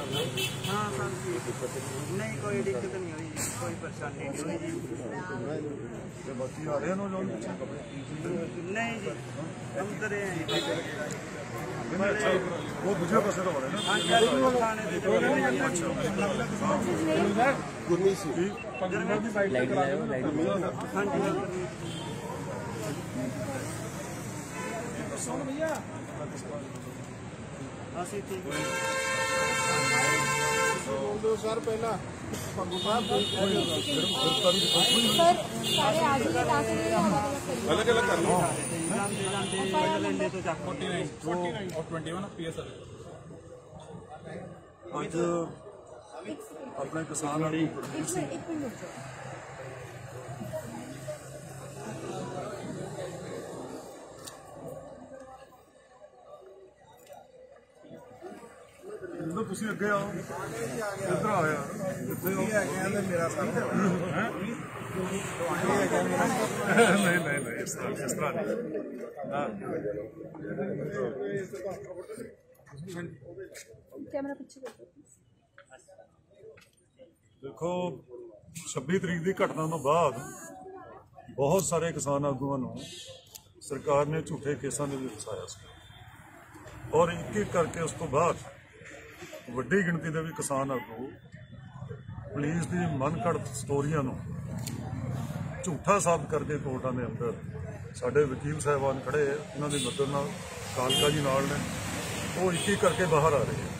हाँ सर जी, नहीं कोई दिक्कत नहीं हुई, कोई परेशानी नहीं हुई जी। बाकी आ रहे हैं नहीं जी, हम तो रहे हैं वो दूसरे पास हो रहे हैं हाँ जी, खाने दे हाँ जी ਅਸੀਂ ਠੀਕ ਬੋਲੋ ਸਰ ਪਹਿਲਾਂ ਪੰਗੂ ਸਾਹਿਬ सर सारे आज ही बता के अलग अलग कर लो ਜਾਂਦੇ ਤੋਂ ਚੱਕ 49 और 21 PSR ਅੱਜ ਆਪਣੇ ਕਿਸਾਨ ਵਾਲੀ एक मिनट ਜਦੋਂ ਤੁਸੀਂ ਅੱਗੇ ਆਓ ਇੱਧਰ ਆਇਆ ਇੱਥੇ ਹੋ ਮੇਰਾ ਸਾਥ ਨਹੀਂ ਇਸ ਤਰ੍ਹਾਂ ਨਹੀਂ कैमरा पीछे ਦੇਖੋ 26 ਤਰੀਕ ਦੀ ਘਟਨਾ ਤੋਂ ਬਾਅਦ ਬਹੁਤ ਸਾਰੇ ਕਿਸਾਨ ਆਗੂਆਂ ਨੂੰ ਸਰਕਾਰ ਨੇ ਝੂਠੇ ਕੇਸਾਂ ਦੇ ਵਿੱਚ ਫਸਾਇਆ ਸੀ ਔਰ ਇੱਕ ਇੱਕ ਕਰਕੇ ਉਸ ਤੋਂ ਬਾਅਦ ਵੱਡੀ ਗਿਣਤੀ ਦੇ ਵੀ ਕਿਸਾਨ ਆਗੂ ਪੁਲਿਸ ਦੀ ਮਨਘੜਤ ਸਟੋਰੀਆਂ ਨੂੰ ਝੂਠਾ ਸਾਬਤ ਕਰਕੇ ਕੋਰਟਾਂ ਦੇ ਅੰਦਰ ਸਾਡੇ ਵਕੀਲ ਸਾਹਿਬਾਨ ਖੜੇ ਇਹਨਾਂ ਦੀ ਮਦਦ ਨਾਲ ਕਾਲਕਾ ਜੀ ਨਾਲ ਨੇ ਉਹ ਇੱਕ ਇੱਕ ਕਰਕੇ ਬਾਹਰ ਆ ਰਹੇ ਹੈ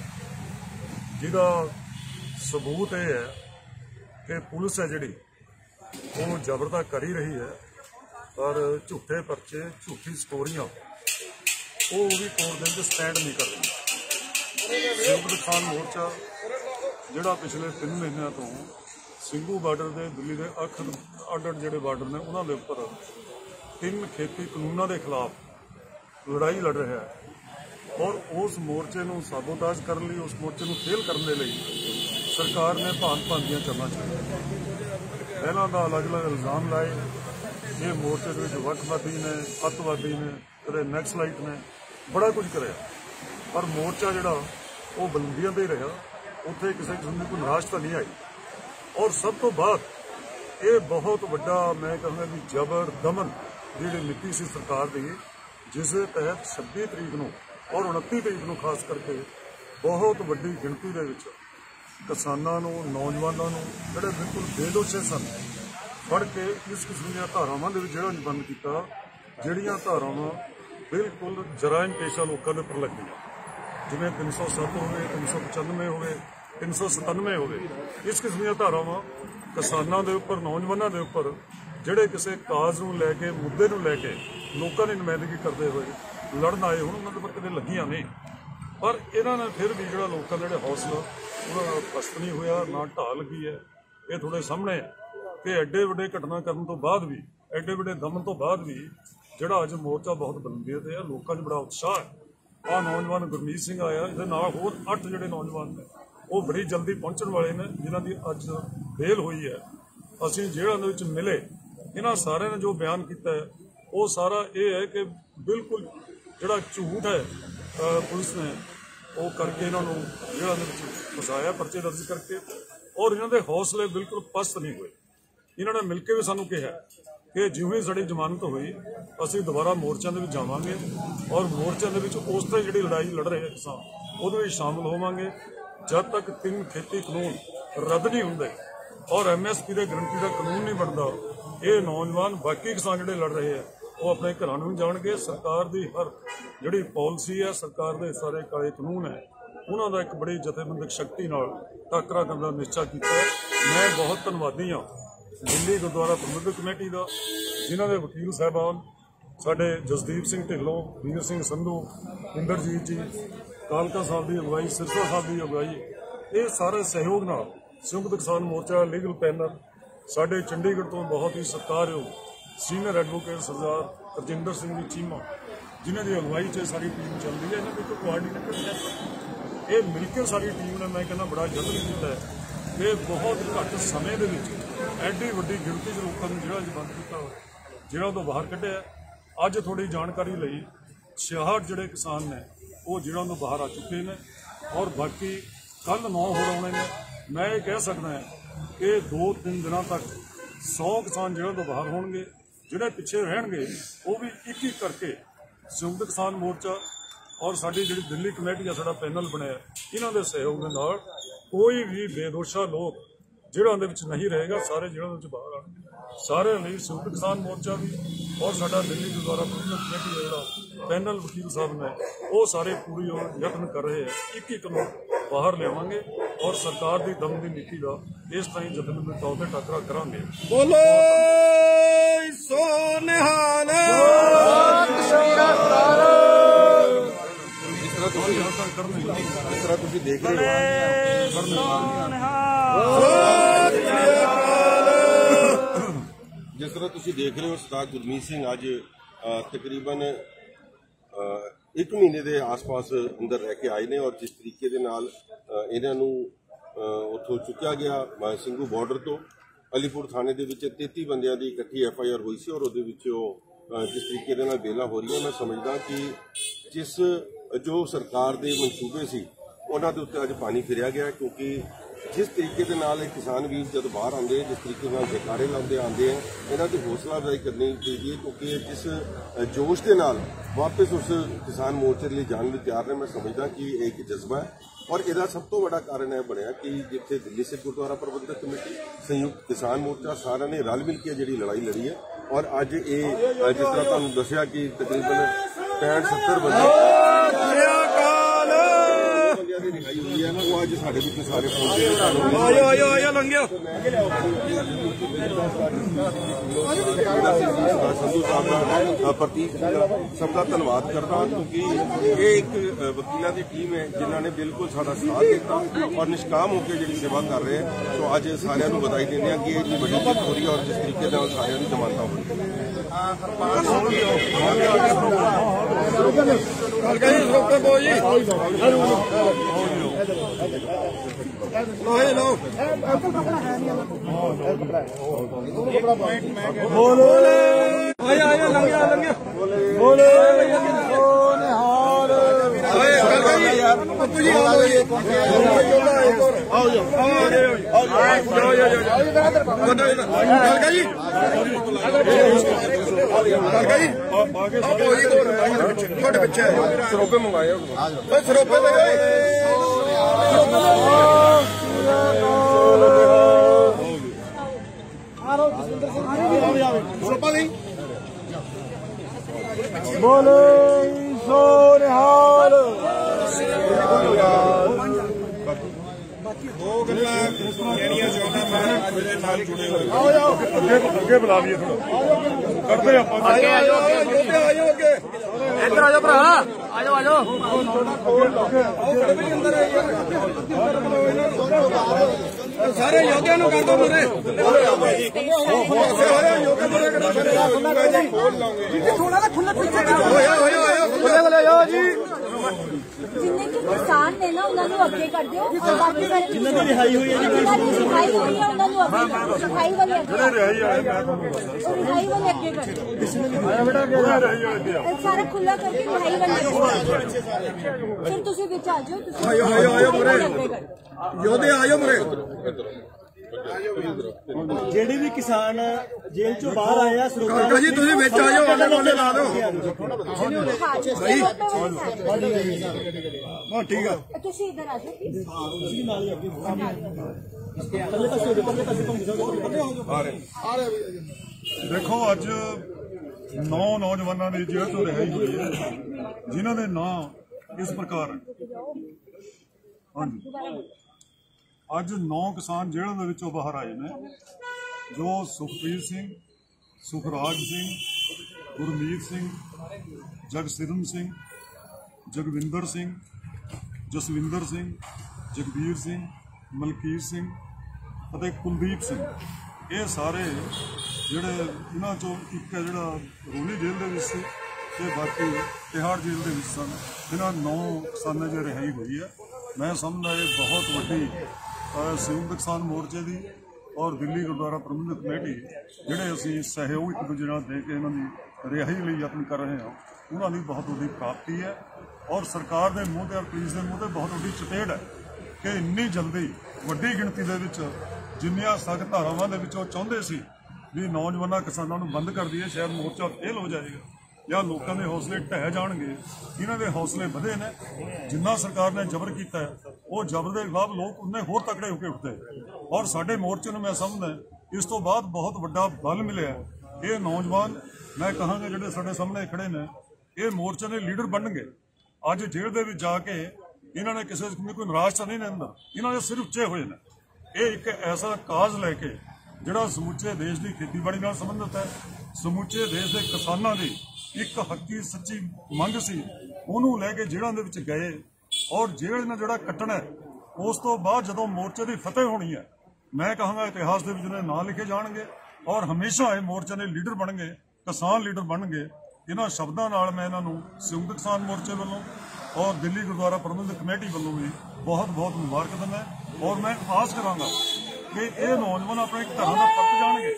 ਜਿਹਦਾ ਸਬੂਤ ਇਹ ਹੈ ਕਿ ਪੁਲਿਸ ਹੈ ਜਿਹੜੀ ਉਹ ਜ਼ਬਰ ਤਾਂ ਕਰ ਹੀ ਰਹੀ ਹੈ ਪਰ ਝੂਠੇ ਪਰਚੇ ਝੂਠੀ ਸਟੋਰੀਆਂ ਉਹ ਵੀ ਕੋਰਟ ਦੇ ਵਿੱਚ ਸਟੈਂਡ ਨਹੀਂ ਕਰ ਰਹੀ। ਸੰਯੁਕਤ ਕਿਸਾਨ ਮੋਰਚਾ ਜਿਹੜਾ ਪਿਛਲੇ 3 ਮਹੀਨਿਆਂ ਤੋਂ ਸਿੰਘੂ ਬਾਰਡਰ ਦੇ ਦਿੱਲੀ ਦੇ ਅੱਡ ਜਿਹੜੇ ਬਾਰਡਰ ਨੇ ਉਹਨਾਂ ਦੇ ਉੱਪਰ 3 ਖੇਤੀ ਕਾਨੂੰਨਾਂ ਦੇ ਖਿਲਾਫ ਲੜਾਈ ਲੜ ਰਿਹਾ ਹੈ ਔਰ ਉਸ ਮੋਰਚੇ ਨੂੰ ਸਾਬੋਤਾਜ ਕਰਨ ਲਈ ਉਸ ਮੋਰਚੇ ਨੂੰ ਫੇਲ ਕਰਨ ਦੇ ਲਈ ਸਰਕਾਰ ਨੇ ਭਾਂਤ ਦੀਆਂ ਚੱਲਾਂ ਚਲਾਈਆਂ। ਪਹਿਲਾਂ ਦਾ ਅਲੱਗ-ਅਲੱਗ ਇਲਜ਼ਾਮ ਲਾਏ ਇਹ ਮੋਰਚੇ ਦੇ ਵਿੱਚ ਵੱਖਵਾਦੀ ਨੇ ਅੱਤਵਾਦੀ ਨੇ ਕਦੇ ਨੈਕਸਲਾਈਟ ਨੇ ਬੜਾ ਕੁਝ ਕਰਿਆ ਪਰ ਮੋਰਚਾ ਜਿਹੜਾ ਉਹ ਬੁਲੰਦੀਆਂ ਤੇ ਹੀ ਰਿਹਾ ਉੱਥੇ ਕਿਸੇ ਕਿਸਮ ਦੀ ਕੋਈ ਨਿਰਾਸ਼ਤਾ ਨਹੀਂ ਆਈ ਔਰ ਸਭ ਤੋਂ ਬਾਅਦ ਇਹ ਬਹੁਤ ਵੱਡਾ ਮੈਂ ਕਹਾਂਗਾ ਵੀ ਜ਼ਬਰ ਦਮਨ ਜਿਹੜੀ ਨੀਤੀ ਸੀ ਸਰਕਾਰ ਦੀ ਜਿਸ ਦੇ ਤਹਿਤ 26 ਤਰੀਕ ਨੂੰ ਔਰ 29 ਤਰੀਕ ਨੂੰ ਖਾਸ ਕਰਕੇ ਬਹੁਤ ਵੱਡੀ ਗਿਣਤੀ ਦੇ ਵਿੱਚ ਕਿਸਾਨਾਂ ਨੂੰ ਨੌਜਵਾਨਾਂ ਨੂੰ ਜਿਹੜੇ ਬਿਲਕੁਲ ਬੇਦੋਸ਼ੇ ਸਨ ਫੜ ਕੇ ਇਸ ਕਿਸਮ ਦੀਆਂ ਧਾਰਾਵਾਂ ਦੇ ਵਿੱਚ ਜਿਹੜਾ ਬੰਦ ਕੀਤਾ ਜਿਹੜੀਆਂ ਧਾਰਾਵਾਂ ਬਿਲਕੁਲ ਜਰਾਇਮ ਪੇਸ਼ਾ ਲੋਕਾਂ ਦੇ ਉੱਪਰ ਲੱਗੀਆਂ ਜਿਵੇਂ 307 ਹੋਵੇ 395 ਹੋਵੇ 397 ਹੋਵੇ ਇਸ ਕਿਸਮ ਦੀਆਂ ਧਾਰਾਵਾਂ ਕਿਸਾਨਾਂ ਦੇ ਉੱਪਰ ਨੌਜਵਾਨਾਂ ਦੇ ਉੱਪਰ ਜਿਹੜੇ ਕਿਸੇ ਕਾਜ਼ ਨੂੰ ਲੈ ਕੇ ਮੁੱਦੇ ਨੂੰ ਲੈ ਕੇ ਲੋਕਾਂ ਦੀ ਨੁਮਾਇੰਦਗੀ ਕਰਦੇ ਹੋਏ ਲੜਨ ਆਏ ਹੁਣ ਉਹਨਾਂ ਦੇ ਉੱਪਰ ਕਦੇ ਲੱਗੀਆਂ ਨਹੀਂ ਪਰ ਇਹਨਾਂ ਨੇ ਫਿਰ ਵੀ ਜਿਹੜਾ ਲੋਕਾਂ ਦਾ ਜਿਹੜਾ ਹੌਸਲਾ ਉਹਨਾਂ ਦਾ ਪਸਤ ਨਹੀਂ ਹੋਇਆ ਨਾ ਢਾਹ ਲੱਗੀ ਹੈ। ਇਹ ਤੁਹਾਡੇ ਸਾਹਮਣੇ ਕਿ ਐਡੇ ਵੱਡੇ ਘਟਨਾ ਕਰਨ ਤੋਂ ਬਾਅਦ ਵੀ ਐਡੇ ਵੱਡੇ ਦਮਨ ਤੋਂ ਬਾਅਦ ਵੀ ਜਿਹੜਾ ਅੱਜ ਮੋਰਚਾ ਬਹੁਤ ਬੁਲੰਦੀ ਤੇ ਹੈ ਲੋਕਾਂ 'ਚ ਬੜਾ ਉਤਸ਼ਾਹ ਹੈ। ਆਹ ਨੌਜਵਾਨ ਗੁਰਮੀਤ ਸਿੰਘ ਆਇਆ ਇਹਦੇ ਨਾਲ ਹੋਰ 8 ਜਿਹੜੇ ਨੌਜਵਾਨ ਨੇ ਉਹ ਬੜੀ ਜਲਦੀ ਪਹੁੰਚਣ ਵਾਲੇ ਨੇ ਜਿਨ੍ਹਾਂ ਦੀ ਅੱਜ ਬੇਲ ਹੋਈ ਹੈ। ਅਸੀਂ ਜੇਲ੍ਹਾਂ ਦੇ ਵਿੱਚ ਮਿਲੇ ਇਹਨਾਂ ਸਾਰਿਆਂ ਨੇ ਜੋ ਬਿਆਨ ਕੀਤਾ ਹੈ ਉਹ ਸਾਰਾ ਇਹ ਹੈ ਕਿ ਬਿਲਕੁਲ ਜਿਹੜਾ ਝੂਠ ਹੈ ਪੁਲਿਸ ਨੇ ਉਹ ਕਰਕੇ ਇਹਨਾਂ ਨੂੰ ਜੇਲ੍ਹਾਂ ਦੇ ਵਿੱਚ ਫਸਾਇਆ ਪਰਚੇ ਦਰਜ ਕਰਕੇ ਔਰ ਇਹਨਾਂ ਦੇ ਹੌਸਲੇ ਬਿਲਕੁਲ ਪਸਤ ਨਹੀਂ ਹੋਏ। ਇਹਨਾਂ ਨੇ ਮਿਲ ਕੇ ਵੀ ਸਾਨੂੰ ਕਿਹਾ ਕਿ ਜਿਵੇਂ ਸਾਡੀ ਜ਼ਮਾਨਤ ਹੋਈ ਅਸੀਂ ਦੁਬਾਰਾ ਮੋਰਚਿਆਂ ਦੇ ਵਿੱਚ ਜਾਵਾਂਗੇ ਔਰ ਮੋਰਚਿਆਂ ਦੇ ਵਿੱਚ ਉਸ ਤਰ੍ਹਾਂ ਜਿਹੜੀ ਲੜਾਈ ਲੜ ਰਹੇ ਕਿਸਾਨ ਉਹਦੇ ਵਿੱਚ ਸ਼ਾਮਲ ਹੋਵਾਂਗੇ ਜਦ ਤੱਕ 3 ਖੇਤੀ ਕਾਨੂੰਨ ਰੱਦ ਨਹੀਂ ਹੁੰਦੇ ਔਰ MSP ਦੇ ਗਰੰਟੀ ਦਾ ਕਾਨੂੰਨ ਨਹੀਂ ਬਣਦਾ ਇਹ ਨੌਜਵਾਨ ਬਾਕੀ ਕਿਸਾਨ ਜਿਹੜੇ ਲੜ ਰਹੇ ਆ ਉਹ ਆਪਣੇ ਘਰਾਂ ਨੂੰ ਜਾਣਗੇ। ਸਰਕਾਰ ਦੀ ਹਰ ਜਿਹੜੀ ਪਾਲਿਸੀ ਹੈ ਸਰਕਾਰ ਦੇ ਸਾਰੇ ਕਾਲੇ ਕਾਨੂੰਨ ਹੈ ਉਹਨਾਂ ਦਾ ਇੱਕ ਬੜੀ ਜਥੇਬੰਦਕ ਸ਼ਕਤੀ ਨਾਲ ਟਾਕਰਾ ਕਰਨ ਦਾ ਨਿਸ਼ਚਾ ਕੀਤਾ ਹੈ। ਮੈਂ ਬਹੁਤ ਧੰਨਵਾਦੀ ਹਾਂ ਦਿੱਲੀ ਗੁਰਦੁਆਰਾ ਪ੍ਰਬੰਧਕ ਕਮੇਟੀ ਦਾ ਜਿਨ੍ਹਾਂ ਦੇ ਵਕੀਲ ਸਾਹਿਬਾਨ ਸਾਡੇ ਜਸਦੀਪ ਸਿੰਘ ਢਿੱਲੋਂ ਵੀਰ ਸਿੰਘ ਸੰਧੂ ਇੰਦਰਜੀਤ ਜੀ ਕਾਲਕਾ ਸਾਹਿਬ ਦੀ ਅਗਵਾਈ ਸਿਰਸਾ ਸਾਹਿਬ ਦੀ ਅਗਵਾਈ ਇਹ ਸਾਰੇ ਸਹਿਯੋਗ ਨਾਲ ਸੰਯੁਕਤ ਕਿਸਾਨ ਮੋਰਚਾ ਲੀਗਲ ਪੈਨਲ ਸਾਡੇ ਚੰਡੀਗੜ੍ਹ ਤੋਂ ਬਹੁਤ ਹੀ ਸਤਿਕਾਰਯੋਗ ਸੀਨੀਅਰ ਐਡਵੋਕੇਟ ਸਰਦਾਰ ਰਜਿੰਦਰ ਸਿੰਘ ਜੀ ਚੀਮਾ ਜਿਨ੍ਹਾਂ ਦੀ ਅਗਵਾਈ 'ਚ ਸਾਰੀ ਟੀਮ ਚੱਲਦੀ ਹੈ ਇਹਨਾਂ ਦੇ ਕੋਈ ਕੋਆਰਡੀਨੇਟਰ ਇਹ ਮਿਲ ਕੇ ਸਾਰੀ ਟੀਮ ਨੇ ਮੈਂ ਕਹਿੰਦਾ ਬੜਾ ਯਤਨ ਕੀਤਾ ਹੈ ਕਿ ਬਹੁਤ ਘੱਟ ਸਮੇਂ ਦੇ ਵਿੱਚ ਐਡੀ ਵੱਡੀ ਗਿਣਤੀ 'ਚ ਲੋਕਾਂ ਨੂੰ ਜਿਹੜਾ ਬੰਦ ਕੀਤਾ ਜਿਹੜਾ ਤੋਂ ਬਾਹਰ ਕੱਢਿਆ। ਅੱਜ ਥੋੜੀ ਜਾਣਕਾਰੀ ਲਈ 66 ਜਿਹੜੇ ਕਿਸਾਨ ਨੇ ਉਹ ਜਿਹੜਾ ਤੋਂ ਬਾਹਰ ਆ ਚੁੱਕੇ ਨੇ ਔਰ ਬਾਕੀ कल 9 होर आने ने। मैं ये कह सकदा कि 2-3 दिनों तक 100 किसान जेलों तो बाहर होणगे। जिहड़े पिछे रहणगे वो भी एक एक करके संयुक्त किसान मोर्चा और साडी जिहड़ी दिल्ली कमेटी आ, साडा पैनल बनया, इन्हां दे सहयोग दे नाल कोई भी बेदोशा लोग जेलों दे विच नहीं रहेगा, सारे जेलों दे विच बाहर आउणगे। सारे लिए संयुक्त किसान मोर्चा भी और साडा दिल्ली गुरुद्वारा प्रबंधक कमेटी का जिहड़ा पैनल वकील साहब ने वो सारे पूरी यत्न कर रहे हैं, एक एक लोग बाहर लियावांगे और सरकार की दम की नीति का इस तरह जतन के तौर पर टाकरा करांगे। बोलो सो निहाल। जिस तरह तुम देख रहे हो सरदार गुरमीत सिंह अज तकरीबन 1 महीने के आस पास अंदर रह के आए ने और जिस तरीके दे नाल इन्हां नूं उत्थों चुक्या गया सिंघू बॉर्डर तो अलीपुर थाने दे विच 33 बंदियां दी इकट्ठी FIR हुई सी और उहदे विच जिस तरीके दे नाल बेला हो रही है, मैं समझदा कि जिस जो सरकार दे मनसूबे सी उन्हां दे उत्ते अज पानी फिरिया गया, क्योंकि जिस तरीके के नाल किसान वीर जब बाहर आते हैं, जिस तरीके नाल जयकारे लाते आते हैं, इन्हां दी हौसला अफजाई करनी चाहिए, क्योंकि जिस जोश के नाल वापस उस किसान मोर्चे के लिए जाने भी तैयार ने, मैं समझदा कि एक जज्बा है। और इसका सब तो बड़ा कारण यह बनया कि जिथे दिल्ली सिख गुरुद्वारा प्रबंधक कमेटी, संयुक्त किसान मोर्चा सारे ने रल मिल के जी लड़ाई लड़ी है और अज ये जिस तरह तुहानू दसिया कि तकरीबन 65-70 बंदे रिहाई हुई है ना, वो अज साढ़े बीच सारे संधू साहब का प्रतीक सबका धन्यवाद करता, क्योंकि ये एक वकीलों की टीम है जिन्होंने बिल्कुल साडा साथ दिता और निष्काम होकर जी सेवा कर रहे हैं। तो अज सारिਆਂ ਨੂੰ बधाई देने कि इतनी बड़ी जित हो रही है और जिस तरीके से सारिਆਂ ਨੂੰ जमानत हो रही है। सरोपे मंगाए सरोपे बोलो सो निहाल। अगे बुला लिए करते इधर आ जाओ भरा, आ जाओ आ जाओ। सारे योद्धा कर दो मेरे जिन्ने के किसान ने ना उन्होंने अगे कर दियो और बाकी सारे जिन्ने की रिहाई हुई है रिहाई हुई है उन्होंने अगे रिहाई वाले अगे कर दियो सारा खुला करके रिहाई वाले फिर तुसी विच आ जाओ। आयो मुरे योद्धे आयो मुरे जेडे भी किसान जेल चो बाहर आए काका जी तुम बिच आ जाओ, आले वाले ला दो। हाँ ठीक है तुसी इधर आ जाओ। देखो अज 9 नौजवानों की जेल तो रिहाई हुई है जिन्हों के नाम इस प्रकार हाँ जी। अज 9 किसान जेलों के विचों बाहर आए ने, जो सुखप्रीत सिंह, सुखराज सिंह, गुरमीत सिंह, जगसिरन सिंह, जगविंदर सिंह, जसविंदर सिंह, जगबीर सिंह, मलकीत सिंह और कुलदीप सिंह, ये सारे जोड़े इन्हों चो एक है जोड़ा रोली जेल के विच ते बाकी तिहाड़ जेल के विच सन। इन्होंने 9 किसानों की रिहाई हुई है। मैं समझदा ये बहुत वड्डी संयुक्त किसान मोर्चे की और दिल्ली गुरुद्वारा प्रबंधक कमेटी जिहड़े असीं सहयोग एक दूजे नाल दे के इन्हां दी रिहाई लई यत्न कर रहे हैं, उन्हां दी बहुत वड्डी प्राप्ति है और सरकार के मूँह और पुलिस के मूँह बहुत वड्डी चपेट है। कि इन्नी जल्दी वड्डी गिणती दे विच जिन्नियां सख्त धारावां दे विच ओह चाहुंदे सी भी नौजवानों किसानों को बंद कर दिए, शायद मोर्चा फेल हो जाएगा या लोगों के हौसले ढह जाएंगे। इन्हों के हौसले बढ़े ने, जिन्ना सरकार ने जबर किया वो जबर के खिलाफ लोग उन्ने होर तकड़े होकर उठते और साडे मोर्चे में मैं समझदा इस तो बाद बहुत बड़ा बल मिले। ये नौजवान मैं कहांगा जिहड़े साडे सामने खड़े ने ये मोर्चे के लीडर बनणगे। अज जेल दे विच जाके इन्होंने किसी कोई निराशा नहीं अंदर, इन्होंने सिर उच्चे हुए ने। ये एक ऐसा काज लैके जिहड़ा समूचे देश की खेतीबाड़ी नाल संबंधित है, समूचे देश के किसानों की एक हक्की सच्ची मंग सी, उन्होंने लैके जेलों दे विच गए और जेल ने जिहड़ा कट्टना है उस तो बाद जदों मोर्चे की फतेह होनी है, मैं कहूँगा इतिहास के विच नाम लिखे जाएंगे और हमेशा ये मोर्चे के लीडर बनणगे, किसान लीडर बनणगे। इन्हां शब्दां नाल मैं इन्हां नूं संयुक्त किसान मोर्चे वालों और दिल्ली गुरुद्वारा प्रबंधक कमेटी वालों भी बहुत बहुत मुबारक दिंदा और मैं आस करांगा कि ये नौजवान अपने घरों का परत जाएंगे।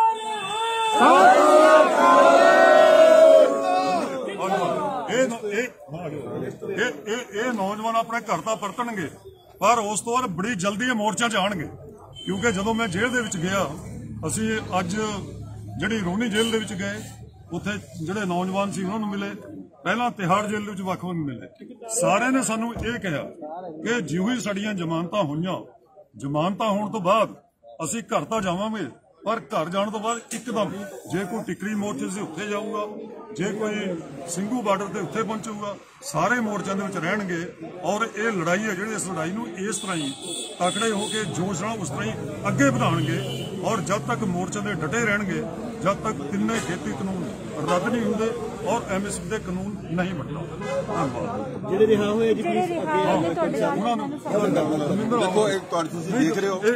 ये नौजवान अपने घर का परतणगे पर उस तो बाद बड़ी जल्दी मोर्चा च आएंगे, क्योंकि जदों मैं जेल दे विच गया, असीं अज जिहड़ी रोहनी जेल दे विच गए उत्थे जिहड़े नौजवान सी उन्होंने मिले, पहला तिहाड़ जेल दे विच वख-वख मिले, सारे ने सानूं ये कहा कि जिहो ही साडीआं जमानतां होईआं, जमानत होने तो बाद असी घर तो जावांगे पर घर जाने तो बाद एकदम जे कोई टिकरी मोर्चे से उत्थे जाऊगा, जे कोई सिंघू बार्डर से उत्थे पहुंचूगा, सारे मोर्चों के विच रहणगे और ये लड़ाई है जिहड़ी इस लड़ाई नूं इस तरह ही तकड़े होकर जोश नाल उस तरह ही अगे बढ़ाएंगे और जब तक मोर्चे के डटे रहणगे, जब तक तिन्ने खेती कानून रद्द नहीं होंगे और MSP के कानून नहीं बनना। धन्यवाद। ਜਿਹੜੇ ਰਿਹਾ ਹੋਏ जी प्लीज देखो एक तुसीं देख रहे हो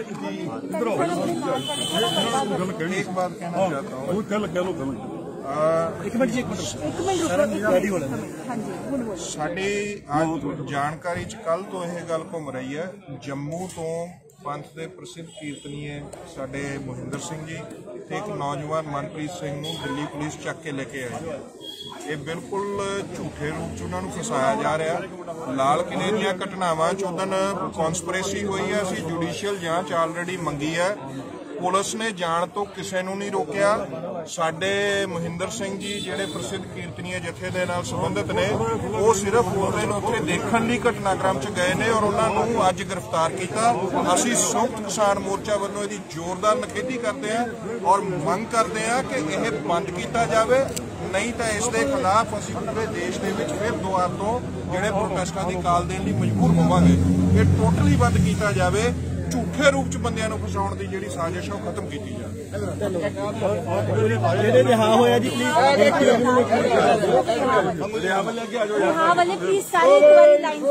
गल कहनी, एक बात कहना चाहता हूं, कोई कह लो गल एक मिनट साडी आज जानकारी च कल तो यह गल घूम रही है, जम्मू तो पंथ के प्रसिद्ध कीर्तनीय साडे मोहिंदर सिंह जी ते एक नौजवान मनप्रीत सिंह नूं दिल्ली पुलिस चक के लेके आई। ये बिल्कुल झूठे रूप च उन्होंने फसाया जा रहा। लाल किले दी घटनावां च उदन कॉन्सपरेसी हुई है, असीं जुडिशियल जांच ऑलरेडी मंगी है, पुलिस ने जाण तो किसी नूं नहीं रोकिया। साडे मोहिंदर सिंह जी जिहड़े प्रसिद्ध कीर्तनीय जथे दे नाल संबंधित ने वो सिर्फ उस दिन उत्थे देखण लई घटनाक्रम च गए ने और उन्हां नूं अज गिरफ्तार किया। असीं संयुक्त किसान मोर्चा वल्लों इहदी जोरदार निखेधी करते हैं और मंग करते हैं कि यह बंद किया जाए, नहीं तो इसके खिलाफ असीं पूरे देश के विच फिर दुबारा तो जिहड़े प्रोटेस्टां दी काल देण लई मजबूर होवांगे। ये टोटली बंद किया जाए, झूठे रूप च बंदियां नूं फसाउण दी जिहड़ी साजिश है खत्म की जाए। ਜਿਹੜੇ ਰਿਹਾ ਹੋਇਆ जी हाँ वाले प्लीज सारे एक बार लाइन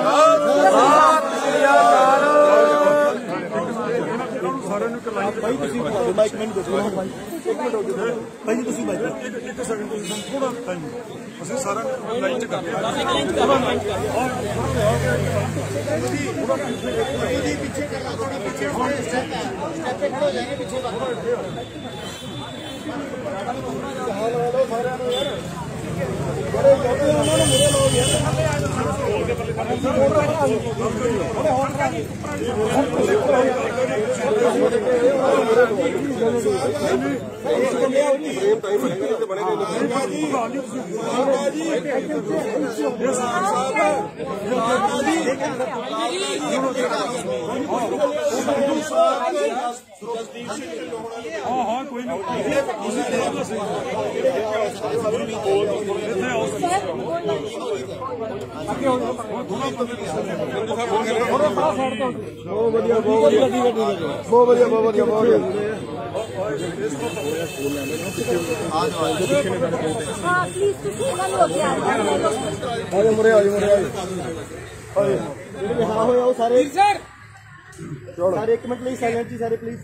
भाई ਤੁਸੀਂ ਮਾਈਕ ਮੈਨੂੰ ਦੱਸੋ ਭਾਈ ਤੁਸੀਂ ਮਾਈਕ एक सेकंड थोड़ा टाइम ਅਸੀਂ ਸਾਰਾ ਲਾਈਨ ਚ ਕਰਦੇ ਹਾਂ। हाँ कोई सारे एक मिनट प्लीज साइलेंट जी सारे प्लीज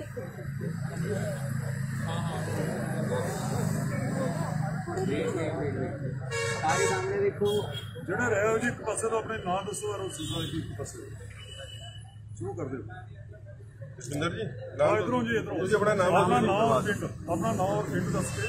आगे सामने देखो ਜਿਹੜਾ ਰਿਹਾ ਜੀ ਇੱਕ ਪਾਸੇ ਤੋਂ ਆਪਣੇ ਨਾਂ ਦੱਸੋ ਔਰ ਸੁਸਾਇਟੀ ਇੱਕ ਪਾਸੇ ਸ਼ੁਰੂ ਕਰ ਦਿਓ। ਸਿੰਦਰ ਜੀ ਇਧਰੋਂ ਜੀ ਇਧਰੋਂ ਤੁਸੀਂ ਆਪਣਾ ਨਾਮ ਆਪਣਾ ਨਾਮ ਔਰ ਪਿੰਡ ਦੱਸ ਕੇ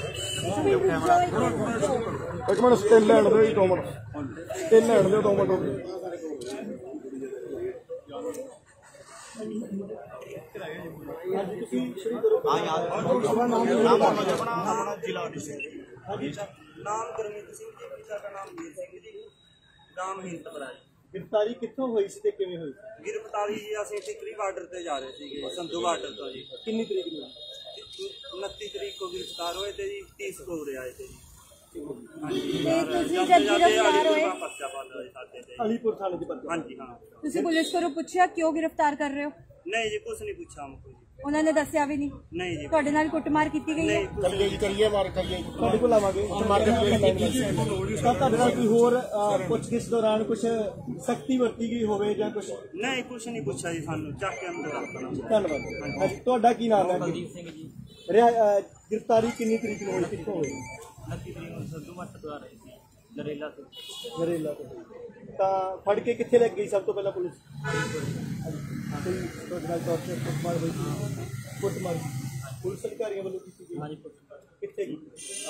एक मिनट स्टिल लैंड दो 2 मिनट स्टिल लैंड दो 2 मिनट नाम गुरमीत सिंह जी, पिता का नाम वीर सिंह जी, नाम हिंदपरा जी। गिरफ्तारी कित्थों होई सी ते किवें होई? गिरफ्तारी जी ਅਸੀਂ ਟਿਕਰੀ ਬਾਰਡਰ ਤੇ ਜਾ ਰਹੇ ਸੀਗੇ, ਸੰਧੂ ਬਾਰਡਰ ਤੋਂ ਜੀ। किन्नी तरीक नूं? 29 तरीक को गिरफ्तार हुए थे जी, 30 को उड़े आए थे जी। ਤੇ ਤੁਸੀਂ ਜਦ गिरफ्तार ਹੋਏ पर्चा पाल रहे साथे थे। अलीपुर थाने के पर्चा। हाँ जी हाँ। ਤੁਸੀਂ ਪੁਲਿਸ ਕੋਲੋਂ ਪੁੱਛਿਆ ਕਿਉਂ ਗ੍ਰਿਫਤਾਰ ਕਰ ਰਹੇ ਹੋ? नहीं जी, कुछ नहीं पूछा हमको जी। ਉਹਨਾਂ ਨੇ ਦੱਸਿਆ ਵੀ ਨਹੀਂ? नहीं जी, ਤੁਹਾਡੇ ਨਾਲ ਕੁੱਟਮਾਰ ਕੀਤੀ ਗਈ ਹੈ? नहीं कुछ ਕਰੀਏ ਮਾਰ ਕਰੀਏ ਤੁਹਾਡੇ ਕੋਲ ਆਵਾਂਗੇ ਤਾਂ ਤੁਹਾਡੇ ਨਾਲ ਕੋਈ ਹੋਰ ਪੁੱਛਗਿੱਛ ਦੌਰਾਨ ਕੁਝ ਸਖਤੀ ਵਰਤੀ ਗਈ ਹੋਵੇ ਜਾਂ ਕੁਝ? नहीं कुछ नहीं पूछा जी, सानू ਚੱਕ ਕੇ ਅੰਦਰ ਰੱਖਣਾ। ਧੰਨਵਾਦ। ਹਾਂਜੀ, ਤੁਹਾਡਾ ਕੀ ਨਾਮ ਹੈ? ਕੁਲਦੀਪ ਸਿੰਘ ਜੀ। ਗ੍ਰਿਫਤਾਰੀ ਕਿੰਨੀ ਤਰੀਕ ਨੂੰ ਹੋਈ, ਕਿੱਥੋਂ ਹੋਈ? 29 ਤਰੀਕ ਨੂੰ ਸੰਧੂ ਮੱਟ ਤੋਂ ਆ ਰਹੇ ਸੀ, ਨਰੇਲਾ ਤੋਂ। ਨਰੇਲਾ ਤੋਂ। ਤਾਂ ਫੜ ਕੇ ਕਿੱਥੇ ਲੱਗ ਗਈ ਸਭ ਤੋਂ ਪਹਿਲਾਂ ਪੁਲਿਸ? ਕੋਈ ਤੁਹਾਡੇ ਨਾਲ ਟੌਰਚਰ ਕੁੱਟਮਾਰ ਹੋਈ ਸੀ? ਕੁੱਟਮਾਰ ਪੁਲਿਸ ਅਧਿਕਾਰੀਆਂ ਵੱਲੋਂ ਕੀਤੀ ਗਈ? ਹਾਂਜੀ, ਕਿੱਥੇ ਗਈ?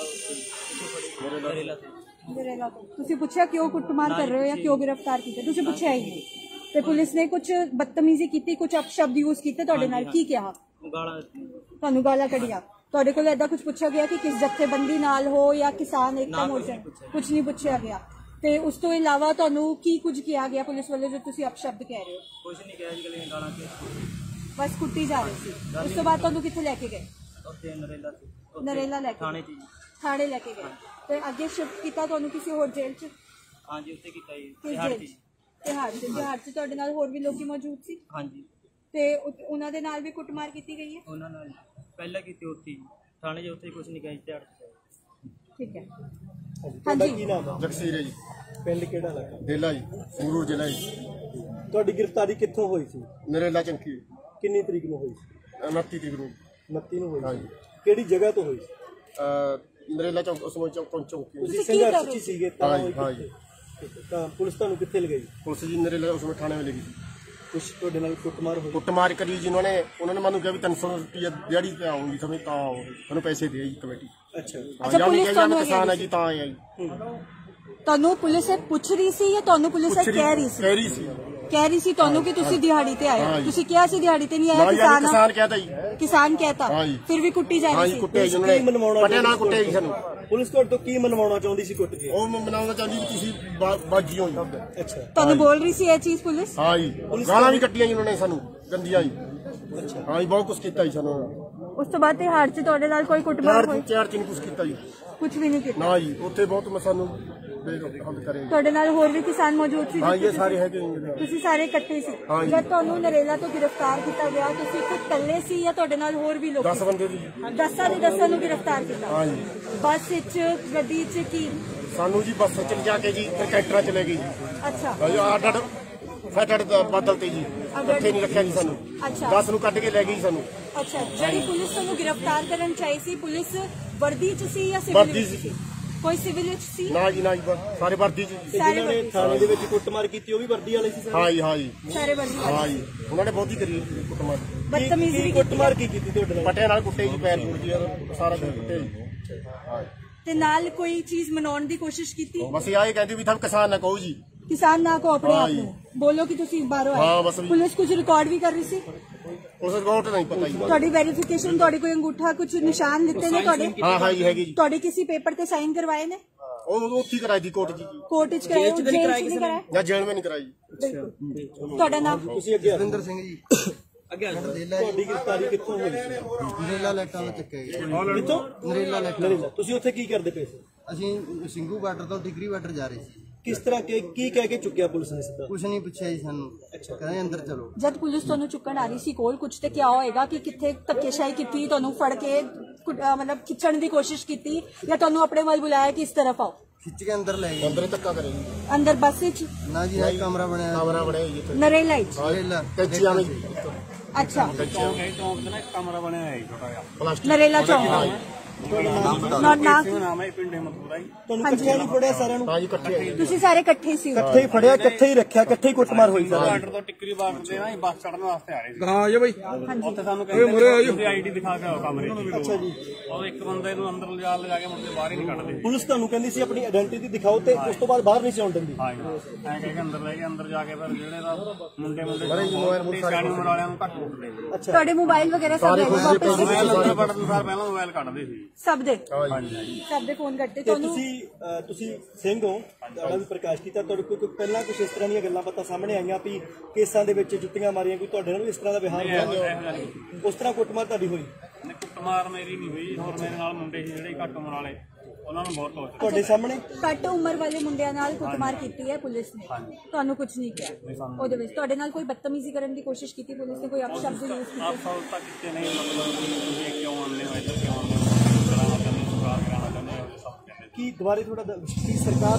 ਨਰੇਲਾ ਤੋਂ। ਨਰੇਲਾ ਤੋਂ। ਤੁਸੀਂ ਪੁੱਛਿਆ ਕਿਉਂ ਕੁੱਟਮਾਰ ਕਰ ਰਹੇ ਹੋ ਜਾਂ ਕਿਉਂ ਗ੍ਰਿਫਤਾਰ ਕੀਤਾ? ਤੁਸੀਂ ਪੁੱਛਿਆ ਹੀ ਨਹੀਂ ਤੇ ਪੁਲਿਸ ਨੇ ਕੁਝ ਬਦਤਮੀਜ਼ੀ ਕੀਤੀ, ਕੁਝ ਅਪਸ਼ਬਦ ਯੂਜ਼ ਕੀਤੇ ਤੁਹਾਡੇ ਨਾਲ? ਕੀ ਕਿਹਾ? ਗਾਲਾਂ ਤੁਹਾਨੂੰ ਗਾਲਾਂ ਕੱਢੀਆਂ? ਤੁਹਾਡੇ ਕੋਲ ਏਦਾਂ ਕੁਝ ਪੁੱਛਿਆ ਗਿਆ ਕਿ ਕਿਸ ਜਥੇਬੰਦੀ ਨਾਲ ਹੋ ਜਾਂ ਕਿਸਾਨ ਏਕਤਾ ਮੋਰਚਾ? ਕੁਝ ਨਹੀਂ ਪੁੱਛਿਆ ਗਿਆ। ਤੇ ਉਸ ਤੋਂ ਇਲਾਵਾ ਤੁਹਾਨੂੰ ਕੀ ਕੁਝ ਕਿਹਾ ਗਿਆ ਪੁਲਿਸ ਵੱਲੋਂ ਜੋ ਤੁਸੀਂ ਅਪਸ਼ਬਦ ਕਹਿ ਰਹੇ ਹੋ? ਕੁਝ ਨਹੀਂ ਕਿਹਾ ਜੀ, ਗਲੀਆਂ ਗਾਲਾਂ ਕੇ ਬਸ ਕੁੱਟੀ ਜਾ ਰਹੇ ਸੀ। ਉਸ ਤੋਂ ਬਾਅਦ ਤੁਹਾਨੂੰ ਕਿੱਥੇ ਲੈ ਕੇ ਗਏ? ਉੱਥੇ ਨਰੇਲਾ ਤੋਂ। ਨਰੇਲਾ ਲੈ ਕੇ ਥਾਣੇ 'ਚ ਜੀ। ਥਾਣੇ ਲੈ ਕੇ ਗਏ ਤੇ ਅੱਗੇ ਸ਼ਿਫਟ ਕੀਤਾ ਤੁਹਾਨੂੰ ਕਿਸੇ ਹੋਰ ਜੇਲ੍ਹ 'ਚ? ਹਾਂਜੀ, ਉੱਥੇ ਕੀਤਾ ਜੀ, ਕਿਸ ਤਿਹਾੜ ਜੇਲ੍ਹ 'ਚ 'ਚ? ਜੀ। ਤਿਹਾੜ 'ਚ। ਤਿਹਾੜ 'ਚ ਤੁਹਾਡੇ ਨਾਲ ਹੋਰ ਵੀ ਲੋਕੀ ਮੌਜੂਦ ਸੀ ਹਾਂਜੀ, ਤੇ ਉਹਨਾਂ ਦੇ ਨਾਲ ਵੀ ਕੁੱਟਮਾਰ ਕੀਤੀ ਗਈ ਹੈ? ਉਹਨਾਂ ਨਾਲ ਪਹਿਲਾਂ ਕੀਤੀ ਉੱਥੇ ਜੀ, ਥਾਣੇ 'ਚ ਉੱਥੇ ਕੁਝ ਨਹੀਂ ਕਿਹਾ ਜੀ, ਤਿਹਾੜ 'ਚ। ਠੀਕ ਹੈ। ਤੁਹਾਡਾ ਕੀ ਨਾਮ ਹੈ? ਜਗਸੀਰ ਹੈ ਜੀ, ਪਿੰਡ ਕਿਹੜਾ ਲੱਗਾ? ਡੇਲਾ ਜੀ, ਸੰਗਰੂਰ ਜ਼ਿਲ੍ਹਾ ਜੀ। ਤੁਹਾਡੀ ਗ੍ਰਿਫਤਾਰੀ ਕਿੱਥੋਂ ਹੋਈ ਸੀ? ਨਰੇਲਾ ਚੰਕੀ ਕਿੰਨੀ ਤਰੀਕ ਨੂੰ ਹੋਈ ਸੀ? 29 ਤਰੀਕ ਨੂੰ 29 ਨੂੰ ਹੋਈ ਸੀ। ਹਾਂਜੀ। ਕਿਹੜੀ ਜਗ੍ਹਾ ਤੋਂ ਹੋਈ ਸੀ? ਨਰੇਲਾ ਚੌਂਕ ਉਸਮੋ ਚੌਂਕੀ ਤੁਸੀਂ ਸੰਘਰਸ਼ 'ਚ ਹੀ ਸੀਗੇ ਤਾਂ ਹਾਂ ਹੋਈ ਜੀ, ਹਾਂ ਜੀ। ਕਿੱਥੇ? ਤਾਂ ਪੁਲਿਸ ਤੁਹਾਨੂੰ ਕਿੱਥੇ ਲਗਾਈ? ਪੁਲਿਸ ਜੀ ਨਰੇਲਾ ਉਸਮੋ ਥਾਣੇ ਵਿੱਚ ਗਈ। ਕੁਛ ਤੁਹਾਡੇ ਨਾਲ ਕੁੱਟਮਾਰ ਹੋਈ? ਕੁੱਟਮਾਰ ਕਰੀ ਜੀ ਉਹਨਾਂ ਨੇ ਮੈਨੂੰ ਕਿਹਾ ਵੀ 300 ਰੁਪਏ ਦਿਹਾੜੀ ਤੇ ਆਉਂਗੀ ਸਮੇਂ ਤਾਂ ਆਓ, ਤੁਹਾਨੂੰ ਪੈਸੇ ਦੇ ਜੀ ਕਮੇਟੀ। ਅੱਛਾ। ਅੱਛਾ, ਪੁਲਿਸ ਤੁਹਾਨੂੰ ਕਿਸਾਨ ਹੈ ਜੀ ਤਾਂ ਆਏ ਆ ਜੀ। ਤੁਹਾਨੂੰ ਪੁਲਿਸ ਇਹ ਪੁੱਛ ਰਹੀ ਸੀ ਜਾਂ ਤੁਹਾਨੂੰ ਪੁਲਿਸ ਇਹ ਕਹਿ ਰਹੀ ਸੀ? ਕਹਿ ਰਹੀ ਸੀ ਤੁਹਾਨੂੰ ਕਿ ਤੁਸੀਂ ਦਿਹਾੜੀ ਤੇ ਆਏ ਹੋ? ਤੁਸੀਂ ਕਿਹਾ ਸੀ ਦਿਹਾੜੀ ਤੇ ਨਹੀਂ ਆਇਆ, ਕਿਸਾਨ ਕਿਸਾਨ ਕਹਤਾ ਜੀ। ਕਿਸਾਨ ਕਹਿਤਾ, ਫਿਰ ਵੀ ਕੁੱਟੀ ਜਾ ਰਹੀ ਸੀ? ਕੁੱਟਿਆ ਜੀ ਉਹਨਾਂ ਨੇ, ਪਟਿਆ ਨਾਲ ਕੁੱਟਿਆ ਜੀ ਸਾਨੂੰ। ਪੁਲਿਸ ਤੁਹਾਡੇ ਤੋਂ ਕੀ ਮਨਵਾਉਣਾ ਚਾਹੁੰਦੀ ਸੀ ਕੁੱਟ ਕੇ? ਉਹ ਮਨਾਉਣਾ ਚਾਹੁੰਦੀ ਵੀ ਤੁਸੀਂ ਬਾਜੀ ਹੋ ਜੀ। ਅੱਛਾ। ਤੁਹਾਨੂੰ ਬੋਲ ਰਹੀ ਸੀ ਇਹ ਚੀਜ਼ ਪੁਲਿਸ? ਹਾਂ ਜੀ, ਗਾਲਾਂ ਵੀ ਕੱਟੀਆਂ ਜੀ ਉਹਨਾਂ ਨੇ ਸਾਨੂੰ ਗੰਦੀਆਂ ਜੀ। ਹਾਂ ਜੀ, ਬਹੁਤ ਕੁਝ ਕੀਤਾ ਜੀ ਸਾਨੂੰ। ਉਸ ਤੋਂ ਬਾਅਦ ਤਿਹਾੜ 'ਚ ਤੁਹਾਡੇ ਨਾਲ ਕੋਈ ਕੁੱਟਮਾਰ ਹੋਈ? ਚਾਰ ਚ ਨਹੀਂ ਕੁਝ ਕੀਤਾ ਜੀ। ਕੁਝ ਵੀ ਨਹੀਂ ਕੀਤਾ? ਨਾ ਜੀ, ਉੱਥੇ ਬਹੁਤ ਸਾਨੂੰ ਹੱਲ ਕਰੇ। ਤੁਹਾਡੇ ਨਾਲ ਹੋਰ ਵੀ ਕਿਸਾਨ ਮੌਜੂਦ ਸੀ? ਹਾਂ ਜੀ, ਸਾਰੇ ਹੈਗੇ ਜੀ। ਤੁਸੀਂ ਸਾਰੇ ਇਕੱਠੇ ਸੀ? ਜਦ ਤੁਹਾਨੂੰ ਨਰੇਲਾ ਤੋਂ ਗ੍ਰਿਫਤਾਰ ਕੀਤਾ ਗਿਆ ਤੁਸੀਂ ਖੁਦ ਇਕੱਲੇ ਸੀ ਜਾਂ ਤੁਹਾਡੇ ਨਾਲ ਹੋਰ ਵੀ ਲੋਕ? 10 ਬੰਦੇ ਸੀ। 10 ਨੂੰ ਗ੍ਰਿਫਤਾਰ ਕੀਤਾ? ਹਾਂ ਜੀ। ਬੱਸ ਵਿੱਚ, ਗੱਡੀ 'ਚ ਕੀ? ਸਾਨੂੰ ਜੀ ਬੱਸ ਚ ਜਾ ਕੇ ਜੀ ਫਿਰ ਕੈਟਰਾਂ ਚ ਲੈ ਗਈ ਜੀ। ਅੱਛਾ। ਅੱਡ ਫੈਟੜ ਬਾਦਲ ਤੇ ਜੀ, ਇੱਥੇ ਨਹੀਂ ਰੱਖਿਆ ਜੀ ਸਾਨੂੰ। ਅੱਛਾ। 10 ਨੂੰ ਕੱਢ ਕੇ ਲੈ ਗਈ ਸਾਨੂੰ। ਅੱਛਾ, ਜਿਹੜੀ ਪੁਲਿਸ ਤੁਹਾਨੂੰ ਗ੍ਰਿਫਤਾਰ ਕਰਨ ਚਾਹੀ ਸੀ, ਪੁਲਿਸ ਵਰਦੀ 'ਚ ਸੀ ਜਾਂ ਸਿਵਲ ਵਿੱਚ ਸੀ? ਕੋਈ ਸਿਵਲ ਵਿੱਚ ਸੀ? ਨਾ ਜੀ, ਨਾ ਜੀ, ਸਾਰੇ ਵਰਦੀ ਚ ਜੀ। ਜਿਨ੍ਹਾਂ ਨੇ ਥਾਣੇ ਦੇ ਵਿੱਚ ਕੁੱਟਮਾਰ ਕੀਤੀ ਉਹ ਵੀ ਵਰਦੀ ਵਾਲੇ ਸੀ ਸਾਰੇ? ਹਾਂ ਜੀ, ਹਾਂ ਜੀ, ਸਾਰੇ ਵਰਦੀ ਵਾਲੇ? ਹਾਂ ਜੀ। ਉਹਨਾਂ ਨੇ ਬਹੁਤੀ ਕਰੀ ਕੁੱਟਮਾਰ। ਬਦਤਮੀਜ਼ੀ ਵੀ ਕੁੱਟਮਾਰ ਕੀ ਕੀਤੀ ਤੁਹਾਡੇ ਨਾਲ? ਪਟਿਆ ਨਾਲ ਕੁੱਟੇ ਜੀ, ਪੈਰ ਪੂਰ ਜੀ, ਸਾਰਾ ਦਿਨ ਕੁੱਟੇ ਜੀ। ਤੇ ਨਾਲ ਕੋਈ ਚੀਜ਼ ਮਨਾਉਣ ਦੀ ਕੋਸ਼ਿਸ਼ ਕੀਤੀ? ਬਸ ਇਹ ਕਹਿੰਦੇ ਵੀ ਥਮ ਕਿਸਾਨ ਨਾ ਕਹੋ ਜੀ। ਕਿਸਾਨ ਨਾ ਕੋ ਆਪਣੇ ਆਪ ਨੂੰ ਬੋਲੋ ਕਿ ਤੁਸੀਂ ਬਾਹਰੋਂ ਹਾਂ, ਆਏ। ਬਸ ਵੀ। ਪੁਲਿਸ ਕੁਝ ਰਿਕਾਰਡ ਵੀ ਕਰ ਰਹੀ ਸੀ? ਉਸ ਰਿਕਾਰਡ ਨਹੀਂ ਪਤਾ ਜੀ। ਤੁਹਾਡੀ ਵੈਰੀਫਿਕੇਸ਼ਨ, ਤੁਹਾਡੇ ਕੋਈ ਅੰਗੂਠਾ, ਕੁਝ ਨਿਸ਼ਾਨ ਦਿੱਤੇ ਨੇ ਤੁਹਾਡੇ? ਹਾਂ ਜੀ, ਹੈਗੀ ਜੀ। ਤੁਹਾਡੇ ਕਿਸੇ ਪੇਪਰ ਤੇ ਸਾਈਨ ਕਰਵਾਏ ਨੇ? ਉਹ ਉੱਥੇ ਕਰਾਈ ਦੀ ਕੋਰਟ ਜੀ। ਕੋਰਟ ਵਿੱਚ ਕਰਾਏ? ਜੇਲ੍ਹ 'ਚ ਨਹੀਂ ਕਰਾਇਆ? ਜਾਂ ਜੇਲ੍ਹ ਵਿੱਚ ਨਹੀਂ ਕਰਾਈ। ਤੁਹਾਡਾ ਨਾਮ? ਤੁਸੀਂ ਅੱਗੇ ਰਵਿੰਦਰ ਸਿੰਘ ਜੀ। ਤੁਹਾਡੀ ਗ੍ਰਿਫਤਾਰੀ ਕਿੱਥੋਂ ਹੋਈ? ਨਰੇਲਾ ਲੈਟਾਂ ਤੋਂ ਚੱਕਿਆ ਗਿਆ। ਕਿੱਥੋਂ? ਨਰੇਲਾ ਲੈਟਾਂ। ਨਰੇਲਾ। ਤੁਸੀਂ ਉੱਥੇ ਕੀ ਕਰਦੇ ਪਏ ਸੀ? ਅਸੀਂ ਸਿੰਘੂ ਬਾਰਡਰ ਤੋਂ ਟਿਕਰੀ ਬਾਰਡਰ ਜਾ ਰਹੇ ਸੀ। ਕਿਸ ਤਰ੍ਹਾਂ ਕੀ ਕਹਿ ਕੇ ਚੁੱਕਿਆ ਪੁਲਿਸ ਨੇ ਸਿੱਧਾ? ਕੁਛ ਨਹੀਂ ਪੁੱਛਿਆ ਜੀ ਸਾਨੂੰ, ਕਹਿੰਦੇ ਅੰਦਰ ਚਲੋ। ਜਦ ਪੁਲਿਸ ਤੁਹਾਨੂੰ ਚੁੱਕਣ ਆ ਰਹੀ ਸੀ ਕੋਲ, ਕੁਝ ਤੇ ਕਿਹਾ ਹੋਏਗਾ ਕਿ ਕਿੱਥੇ ਧੱਕੇਸ਼ਾਹੀ ਕੀਤੀ, ਤੁਹਾਨੂੰ ਫੜ ਕੇ ਮਤਲਬ ਖਿੱਚਣ ਦੀ ਕੋਸ਼ਿਸ਼ ਕੀਤੀ ਜਾਂ ਤੁਹਾਨੂੰ ਆਪਣੇ ਵੱਲ ਬੁਲਾਇਆ ਕਿ ਇਸ ਤਰਫ ਆਓ? ਖਿੱਚ ਕੇ ਅੰਦਰ ਲੈ ਗਏ। ਅੰਦਰ ਧੱਕਾ ਕਰੇ ਜੀ। ਅੰਦਰ ਬੱਸ ਵਿੱਚ? ਨਾ ਜੀ, ਕਮਰਾ ਬਣਿਆ। ਕਮਰਾ ਬਣਿਆ ਜੀ ਇੱਥੇ। ਨਰੇਲਾ ਵਿੱਚ? ਨਰੇਲਾ ਕੱਚੀਆਂ ਵਿੱਚ। ਅੱਛਾ, ਕਮਰਾ ਬਣਿਆ ਹੈ ਛੋਟਾ ਜਿਹਾ। ਪਲਾਸਟਿਕ। ਨਰੇਲਾ ਚੌਂਕ। ਨਾਮ ਹੈ ਪਿੰਡ ਹਿੰਮਤਪੁਰਾ ਜੀ। ਤੁਹਾਨੂੰ ਇਕੱਠਿਆਂ ਨੂੰ ਫੜਿਆ ਸਾਰਿਆਂ ਨੂੰ? ਹਾਂਜੀ ਇਕੱਠੇ। ਤੁਸੀਂ ਸਾਰੇ ਇਕੱਠੇ ਸੀ? ਇਕੱਠੇ ਹੀ ਫੜਿਆ, ਇਕੱਠੇ ਹੀ ਰੱਖਿਆ, ਇਕੱਠੇ ਹੀ ਕੁੱਟਮਾਰ ਹੋਈ ਸਰ। ਬਾਰਡਰ ਤੋਂ ਟਿੱਕਰੀ ਬਾਰਡਰ ਦੇ ਨਾ ਬੱਸ ਚੜਨ ਵਾਸਤੇ ਆ ਰਹੇ ਸੀ। ਹਾਂ ਜੀ ਬਾਈ। ਉੱਥੇ ਸਾਨੂੰ ਕਹਿੰਦੇ ਤੁਸੀਂ ਆਈਡੀ ਦਿਖਾ ਕੇ ਆਓ ਕਮਰੇ 'ਚ। ਅੱਛਾ ਜੀ। ਉਹ ਇੱਕ ਬੰਦੇ ਨੂੰ ਅੰਦਰ ਲਿਜਾ ਕੇ ਮੁੜ ਕੇ ਬਾਹਰ ਹੀ ਨਹੀਂ ਕੱਢਦੇ। ਪੁਲਿਸ ਤੁਹਾਨੂੰ ਕਹਿੰਦੀ ਸੀ ਆਪਣੀ ਆਇਡੈਂਟੀਟੀ ਦਿਖਾਓ ਤੇ ਉਸ ਤੋਂ ਬਾਅਦ ਬਾਹਰ ਨਹੀਂ ਸੀ ਆਉਣ ਦਿੰਦੀ। ਹਾਂ ਐਂ ਕਹਿ ਕੇ ਅੰਦਰ ਲੈ ਕੇ ਅੰਦਰ ਜਾ ਕੇ ਫਿਰ ਜਿਹੜੇ ਦਾ ਮੁੰਡੇ ਸਿਆਣੀ ਉਮਰ ਵਾਲਿਆਂ ਨੂੰ ਘੱਟ ਉੱਠਦੇ। ਅੱਛਾ। ਤੁਹਾਡੇ ਮੋਬਾਈਲ ਵਗੈਰਾ ਸਭ ਮੋਬਾਈਲ ਅੰਦਰ ਵੜਨ ਸਾਰ ਪਹਿਲਾਂ ਮੋਬਾਈਲ ਕੱਢਦੇ ਸੀ ਸਭ ਦੇ? ਸਭ ਦੇ ਫੋਨ ਕੱਢਦੇ। ਤੁਹਾਨੂੰ ਤੁਸੀਂ ਸਿੰਘ ਹੋ, ਤੁਹਾਡਾ ਵੀ ਪ੍ਰਕਾਸ਼ ਕੀਤਾ, ਤੁਹਾਡੇ ਕੋਈ ਪਹਿਲਾਂ ਕੁਝ ਇਸ ਤਰ੍ਹਾਂ ਦੀਆਂ ਗੱਲਾਂ ਬਾਤਾਂ ਸਾਹਮਣੇ ਆਈਆਂ ਵੀ ਕੇਸਾਂ ਦੇ ਵਿੱਚ ਜੁੱਤੀਆਂ ਮਾਰੀਆਂ, ਕੋਈ ਤੁਹਾਡੇ ਨਾਲ ਵੀ ਇਸ ਤਰ੍ਹਾਂ ਦਾ ਵਿਹਾਰ ਹੋਇਆ? ਉਸ ਤਰ੍ਹਾਂ ਕੁੱਟਮਾਰ ਤੁਹਾਡੀ ਹੋਈ? ਕੁੱਟਮਾਰ ਮੇਰੀ ਨਹੀਂ ਹੋਈ, ਹੋਰ ਮੇਰੇ ਨਾਲ ਮੁੰਡੇ ਸੀ ਜਿਹੜੇ ਘੱਟ ਉਮਰ ਵਾਲੇ, ਉਹਨਾਂ ਨੂੰ ਬਹੁਤ ਟੌਰਚਰ। ਤੁਹਾਡੇ ਸਾਹਮਣੇ ਘੱਟ ਉਮਰ ਵਾਲੇ ਮੁੰਡਿਆਂ ਨਾਲ ਕੁੱਟਮਾਰ ਕੀਤੀ ਹੈ ਪੁਲਿਸ ਨੇ, ਤੁਹਾਨੂੰ ਕੁਝ ਨਹੀਂ ਕਿਹਾ ਉਹਦੇ ਵਿੱਚ? ਤੁਹਾਡੇ ਨਾਲ ਕੋਈ ਬਦਤਮੀਜ਼ੀ ਕਰਨ ਦੀ ਕੋਸ਼ਿਸ਼ ਕੀਤੀ ਪੁਲਿਸ ਨੇ? ਕੋਈ ਅਪਸ਼ਬਦ ਯੂਜ਼ ਕੀਤੇ? ਆਪ ਸੌਲ ਤੱਕ ਕਿਤੇ ਨਹੀਂ, ਮਤਲਬ ਤੁਸੀਂ ਕਿਉਂ ਆਉਂਦੇ ਹੋ ਇੱਧਰ, ਕਿਉਂ ਆਉਂਦੇ ਹੋ, ਕਰਾਉਣਾ ਚਾਹੁੰਦੇ ਹੋ, ਸੁਧਾਰ ਕਰਾਉਣਾ ਚਾਹੁੰਦੇ ਹੋ, ਸਭ ਕਹਿੰਦੇ। ਕੀ ਦੁਬਾਰੇ ਥੋੜਾ ਸਰਕਾਰ